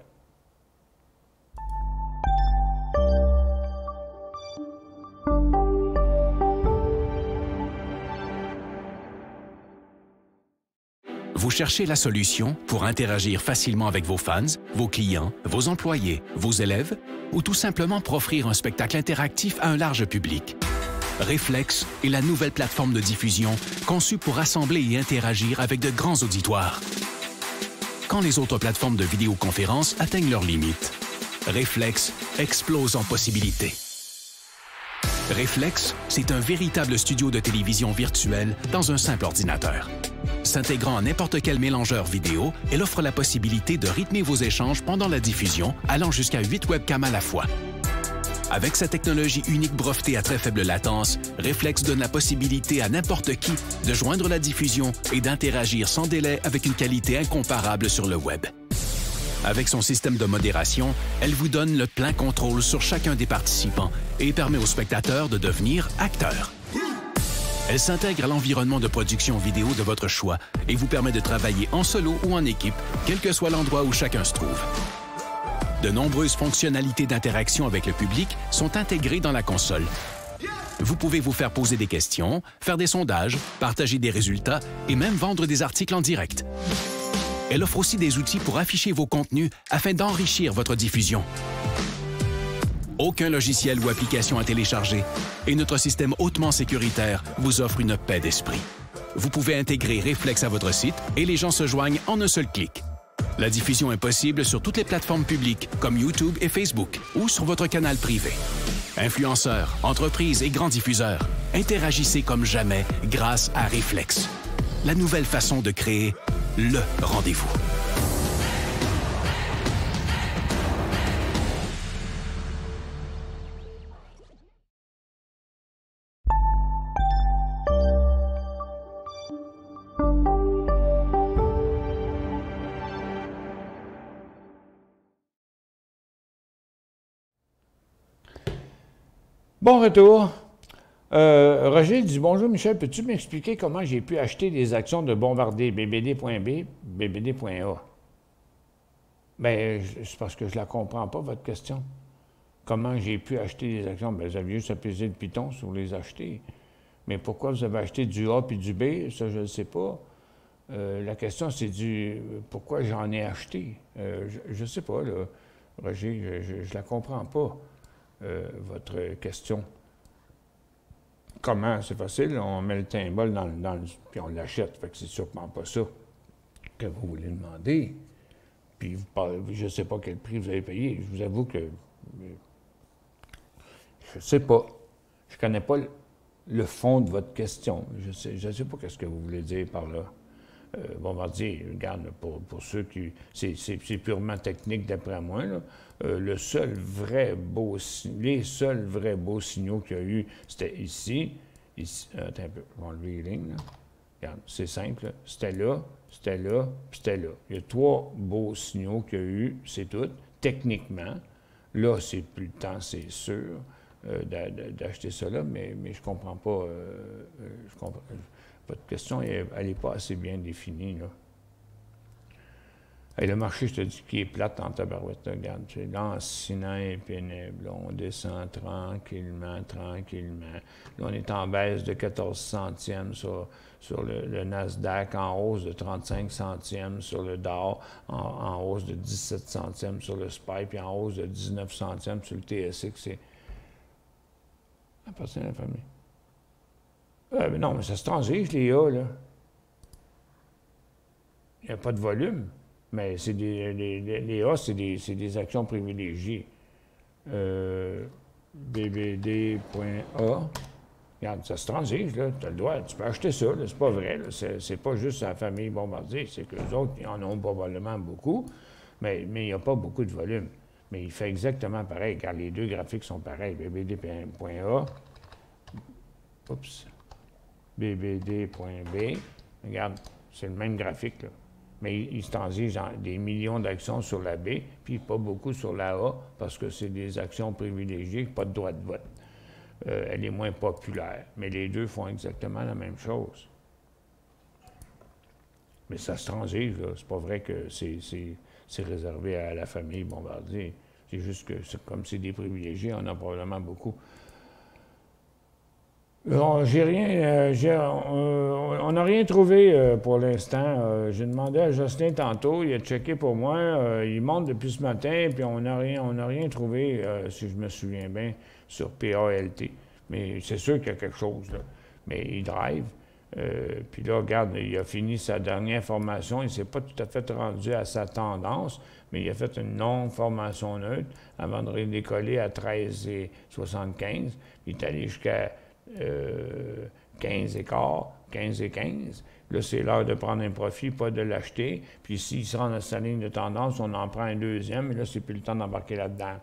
Vous cherchez la solution pour interagir facilement avec vos fans, vos clients, vos employés, vos élèves, ou tout simplement pour offrir un spectacle interactif à un large public. Reflex est la nouvelle plateforme de diffusion conçue pour rassembler et interagir avec de grands auditoires. Quand les autres plateformes de vidéoconférence atteignent leurs limites, Reflex explose en possibilités. Reflex, c'est un véritable studio de télévision virtuel dans un simple ordinateur. S'intégrant à n'importe quel mélangeur vidéo, elle offre la possibilité de rythmer vos échanges pendant la diffusion, allant jusqu'à huit webcams à la fois. Avec sa technologie unique brevetée à très faible latence, Reflex donne la possibilité à n'importe qui de joindre la diffusion et d'interagir sans délai avec une qualité incomparable sur le web. Avec son système de modération, elle vous donne le plein contrôle sur chacun des participants et permet aux spectateurs de devenir acteurs. Elle s'intègre à l'environnement de production vidéo de votre choix et vous permet de travailler en solo ou en équipe, quel que soit l'endroit où chacun se trouve. De nombreuses fonctionnalités d'interaction avec le public sont intégrées dans la console. Vous pouvez vous faire poser des questions, faire des sondages, partager des résultats et même vendre des articles en direct. Elle offre aussi des outils pour afficher vos contenus afin d'enrichir votre diffusion. Aucun logiciel ou application à télécharger et notre système hautement sécuritaire vous offre une paix d'esprit. Vous pouvez intégrer Reflex à votre site et les gens se joignent en un seul clic. La diffusion est possible sur toutes les plateformes publiques comme YouTube et Facebook ou sur votre canal privé. Influenceurs, entreprises et grands diffuseurs, interagissez comme jamais grâce à Reflex. La nouvelle façon de créer le rendez-vous.
Bon retour. Euh, Roger dit « Bonjour Michel, peux-tu m'expliquer comment j'ai pu acheter des actions de Bombardier, B B D point B, B B D point A? » Bien, c'est parce que je ne la comprends pas, votre question. Comment j'ai pu acheter des actions? Bien, vous aviez juste à peser le piton sur les acheter. Mais pourquoi vous avez acheté du A puis du B? Ça, je ne sais pas. Euh, la question, c'est du pourquoi j'en ai acheté. Euh, je ne sais pas, là, Roger, je ne la comprends pas. Euh, votre question. Comment? C'est facile, on met le timbal dans, dans le... puis on l'achète. Fait que c'est sûrement pas ça que vous voulez demander. Puis vous parlez, je ne sais pas quel prix vous avez payé. Je vous avoue que je ne sais pas. Je ne connais pas le, le fond de votre question. Je ne sais, je sais pas ce que vous voulez dire par là. Euh, Bombardier, regarde, pour, pour ceux qui... C'est purement technique d'après moi, là. Euh, le seul vrai beau... Les seuls vrais beaux signaux qu'il y a eu, c'était ici. ici euh, attends un peu, je vais enlever les lignes, là. Regarde, c'est simple. C'était là, c'était là, puis c'était là. Il y a trois beaux signaux qu'il y a eu, c'est tout. Techniquement, là, c'est plus le temps, c'est sûr, euh, d'acheter ça là, mais, mais je comprends pas... Euh, euh, je comprends, votre question, elle n'est pas assez bien définie, là. Et le marché, je te dis, qui est plate en tabarouette, là, regarde, c'est lancinant et pénible. On descend tranquillement, tranquillement. Là, on est en baisse de quatorze centièmes sur, sur le, le Nasdaq, en hausse de trente-cinq centièmes sur le Dow, en, en hausse de dix-sept centièmes sur le S P Y, puis en hausse de dix-neuf centièmes sur le T S X. C'est appartient à la famille. Euh, mais non, mais ça se transige, les A, là. Il n'y a pas de volume. Mais c'est des, les, les A, c'est des, des actions privilégiées. Euh, B B D point A. Regarde, ça se transige, là. Tu as le droit, tu peux acheter ça, là. C'est pas vrai, là. C'est pas juste la famille Bombardier. C'est qu'eux autres, ils en ont probablement beaucoup, mais il n'y a pas beaucoup de volume. Mais il fait exactement pareil, car les deux graphiques sont pareils. B B D point A. Oups. B B D.B. Regarde, c'est le même graphique, là. Mais il, il se transige des millions d'actions sur la B, puis pas beaucoup sur la A, parce que c'est des actions privilégiées, pas de droit de vote. Euh, elle est moins populaire. Mais les deux font exactement la même chose. Mais ça se transige, là. C'est pas vrai que c'est réservé à la famille Bombardier. C'est juste que, comme c'est des privilégiés, on a probablement beaucoup. J'ai rien, euh, euh, on n'a rien trouvé euh, pour l'instant. Euh, J'ai demandé à Jocelyn tantôt, il a checké pour moi, euh, il monte depuis ce matin, puis on n'a rien, on n'a rien trouvé, euh, si je me souviens bien, sur P A L T. Mais c'est sûr qu'il y a quelque chose, là. Mais il drive. Euh, puis là, regarde, il a fini sa dernière formation, il ne s'est pas tout à fait rendu à sa tendance, mais il a fait une longue formation neutre avant de redécoller à treize et soixante-quinze. Il est allé jusqu'à Euh, quinze et quart, quinze et quinze. Là, c'est l'heure de prendre un profit, pas de l'acheter. Puis s'il se rend à sa ligne de tendance, on en prend un deuxième, et là, c'est plus le temps d'embarquer là-dedans.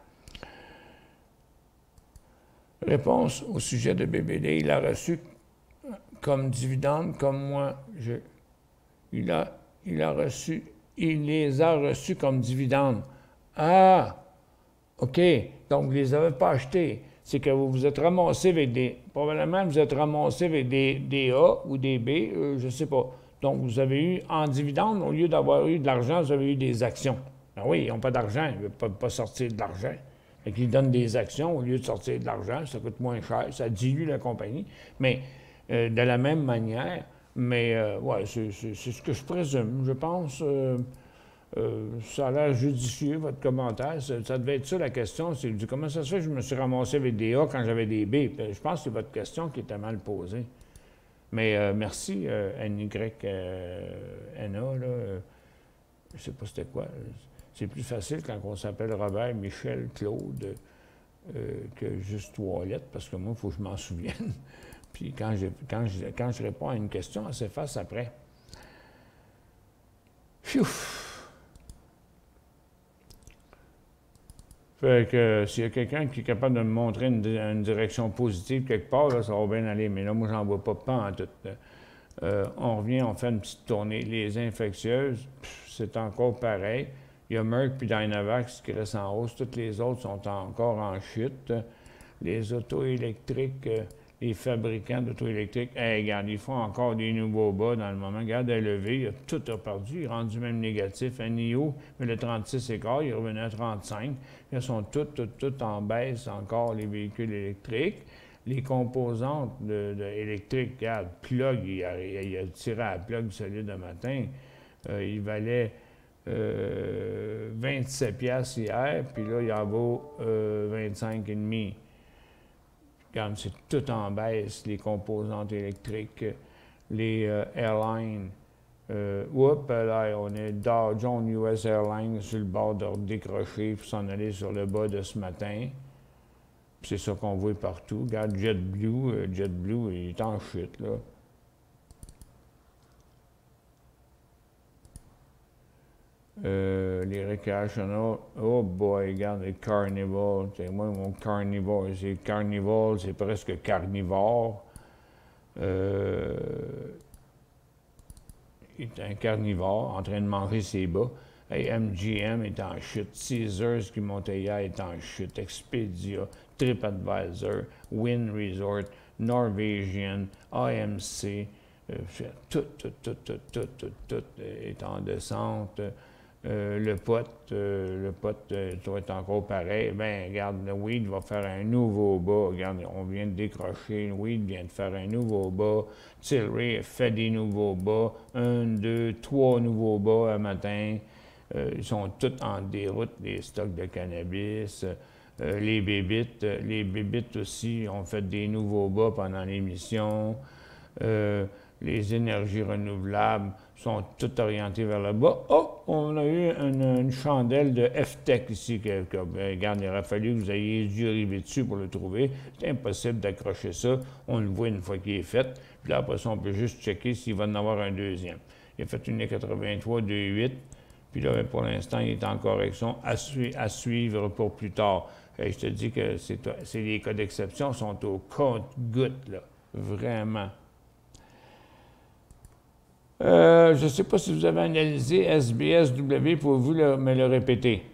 Réponse au sujet de B B D. Il a reçu comme dividende, comme moi. Je, il, a, il a reçu, il les a reçus comme dividende. Ah! OK. Donc, vous ne les avez pas achetés. C'est que vous vous êtes ramassé avec des... Probablement, vous êtes ramassé avec des, des A ou des B, euh, je ne sais pas. Donc, vous avez eu, en dividende, au lieu d'avoir eu de l'argent, vous avez eu des actions. Ben oui, ils n'ont pas d'argent, ils ne veulent pas, pas sortir de l'argent. Fait qu'ils donnent des actions au lieu de sortir de l'argent, ça coûte moins cher, ça dilue la compagnie. Mais euh, de la même manière, mais euh, ouais, c'est ce que je présume. Je pense... Euh, Euh, ça a l'air judicieux, votre commentaire. Ça, ça devait être ça, la question. C'est comment ça se fait que je me suis ramassé avec des A quand j'avais des B? Je pense que c'est votre question qui était mal posée. Mais euh, merci, euh, N Y N A, là. Euh, je ne sais pas c'était quoi. C'est plus facile quand on s'appelle Robert, Michel, Claude, euh, que juste trois lettres, parce que moi, il faut que je m'en souvienne. Puis quand je, quand, je, quand je réponds à une question, elle s'efface après. Phew! Fait que euh, s'il y a quelqu'un qui est capable de me montrer une, une direction positive quelque part, là, ça va bien aller. Mais là, moi, j'en vois pas pas en tout. Euh, on revient, on fait une petite tournée. Les infectieuses, c'est encore pareil. Il y a Merck puis Dynavax qui restent en hausse. Toutes les autres sont encore en chute. Les autos électriques, euh, les fabricants d'auto électriques, hey, regarde, ils font encore des nouveaux bas dans le moment. Regarde, à lever, il a tout a perdu. Il est rendu même négatif. À N I O, mais le trente-six et quart, il est revenu à trente-cinq. Ils sont toutes, toutes, toutes en baisse encore, les véhicules électriques. Les composantes de, de électriques, regarde, plug, il a, il a tiré à la plug solide le matin. Euh, il valait euh, vingt-sept piastres hier, puis là, il en vaut euh, vingt-cinq et demi. Regarde, c'est tout en baisse, les composantes électriques, les euh, airlines. Euh, oups, là, on est Dow Jones U S Airlines sur le bord de décrocher pour s'en aller sur le bas de ce matin. C'est ça qu'on voit partout. Regarde, JetBlue, euh, JetBlue, il est en chute, là. Euh, les recreational, oh boy, regarde, les Carnival. Moi, mon Carnival, c'est Carnival, c'est presque carnivore. Euh, il est un carnivore en train de manger ses bas. Hey, M G M est en chute. Caesars qui montait hier est en chute. Expedia, TripAdvisor, Wynn Resort, Norwegian, A M C, euh, tout, tout, tout, tout, tout, tout, tout est en descente. Euh, le pote, euh, le pote euh, doit être encore pareil. Ben, regarde, le weed va faire un nouveau bas. Regarde, on vient de décrocher. Le weed vient de faire un nouveau bas. Tilray fait des nouveaux bas. Un, deux, trois nouveaux bas un matin. Euh, ils sont tous en déroute, les stocks de cannabis. Euh, les bébites, euh, les bébites aussi ont fait des nouveaux bas pendant l'émission. Euh, les énergies renouvelables sont toutes orientées vers le bas. Oh, on a eu une, une chandelle de F-Tech ici. Que, que, regarde, il aurait fallu que vous ayez les yeux rivés dessus pour le trouver. C'est impossible d'accrocher ça. On le voit une fois qu'il est fait. Puis là, après ça, on peut juste checker s'il va en avoir un deuxième. Il a fait une quatre-vingt-trois, deux huit. Puis là, pour l'instant, il est en correction à, su à suivre pour plus tard. Et je te dis que c'est les cas d'exception sont au compte-gouttes, là. Vraiment. Euh, je ne sais pas si vous avez analysé S B S W, pouvez-vous le, me le répéter?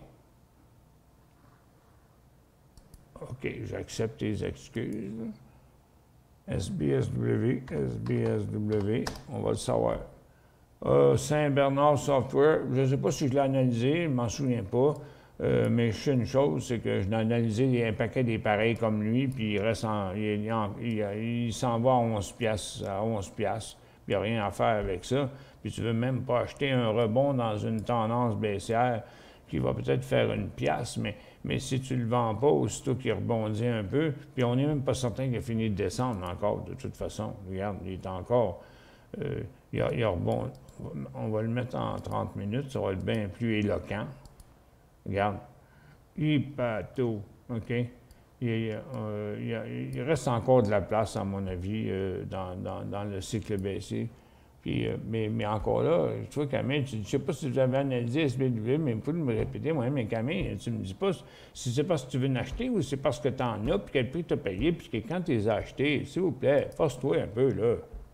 OK, j'accepte tes excuses. S B S W, S B S W, on va le savoir. Euh, Saint-Bernard Software, je ne sais pas si je l'ai analysé, je ne m'en souviens pas, euh, mais je sais une chose, c'est que je l'ai analysé un paquet des pareils comme lui, puis il reste en, il, il, il, il s'en va à onze piastres, à onze piastres, puis il n'y a rien à faire avec ça. Puis tu ne veux même pas acheter un rebond dans une tendance baissière qui va peut-être faire une pièce, mais, mais si tu ne le vends pas, aussitôt qu'il rebondit un peu, puis on n'est même pas certain qu'il a fini de descendre encore, de toute façon. Regarde, il est encore... Euh, il, a, il a rebond. On va le mettre en trente minutes, ça va être bien plus éloquent. Regarde. Il pato, OK? Il, euh, il, a, il reste encore de la place, à mon avis, euh, dans, dans, dans le cycle baissier. Puis, euh, mais, mais encore là, tu vois, Camille, je ne sais pas si vous avez analysé S B W, mais vous pouvez me répéter, moi, mais Camille, tu ne me dis pas si c'est parce que tu veux en acheter ou c'est parce que tu en as, puis quel prix tu as payé, puis que quand tu les as achetés, s'il vous plaît, force-toi un peu, là.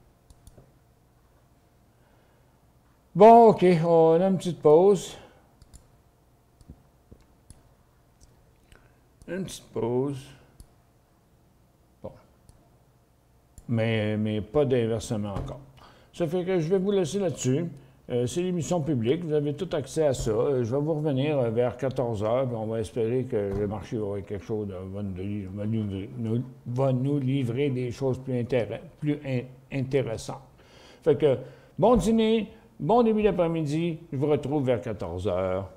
Bon, OK, on a une petite pause. Une petite pause. Bon. Mais, mais pas d'inversement encore. Ça fait que je vais vous laisser là-dessus. Euh, c'est l'émission publique, vous avez tout accès à ça. Euh, je vais vous revenir euh, vers quatorze heures, puis on va espérer que le marché va avoir quelque chose, de, va, nous, va, nous, nous, va nous livrer des choses plus, intéress, plus in, intéressantes. Fait que, bon dîner, bon début d'après-midi, je vous retrouve vers quatorze heures.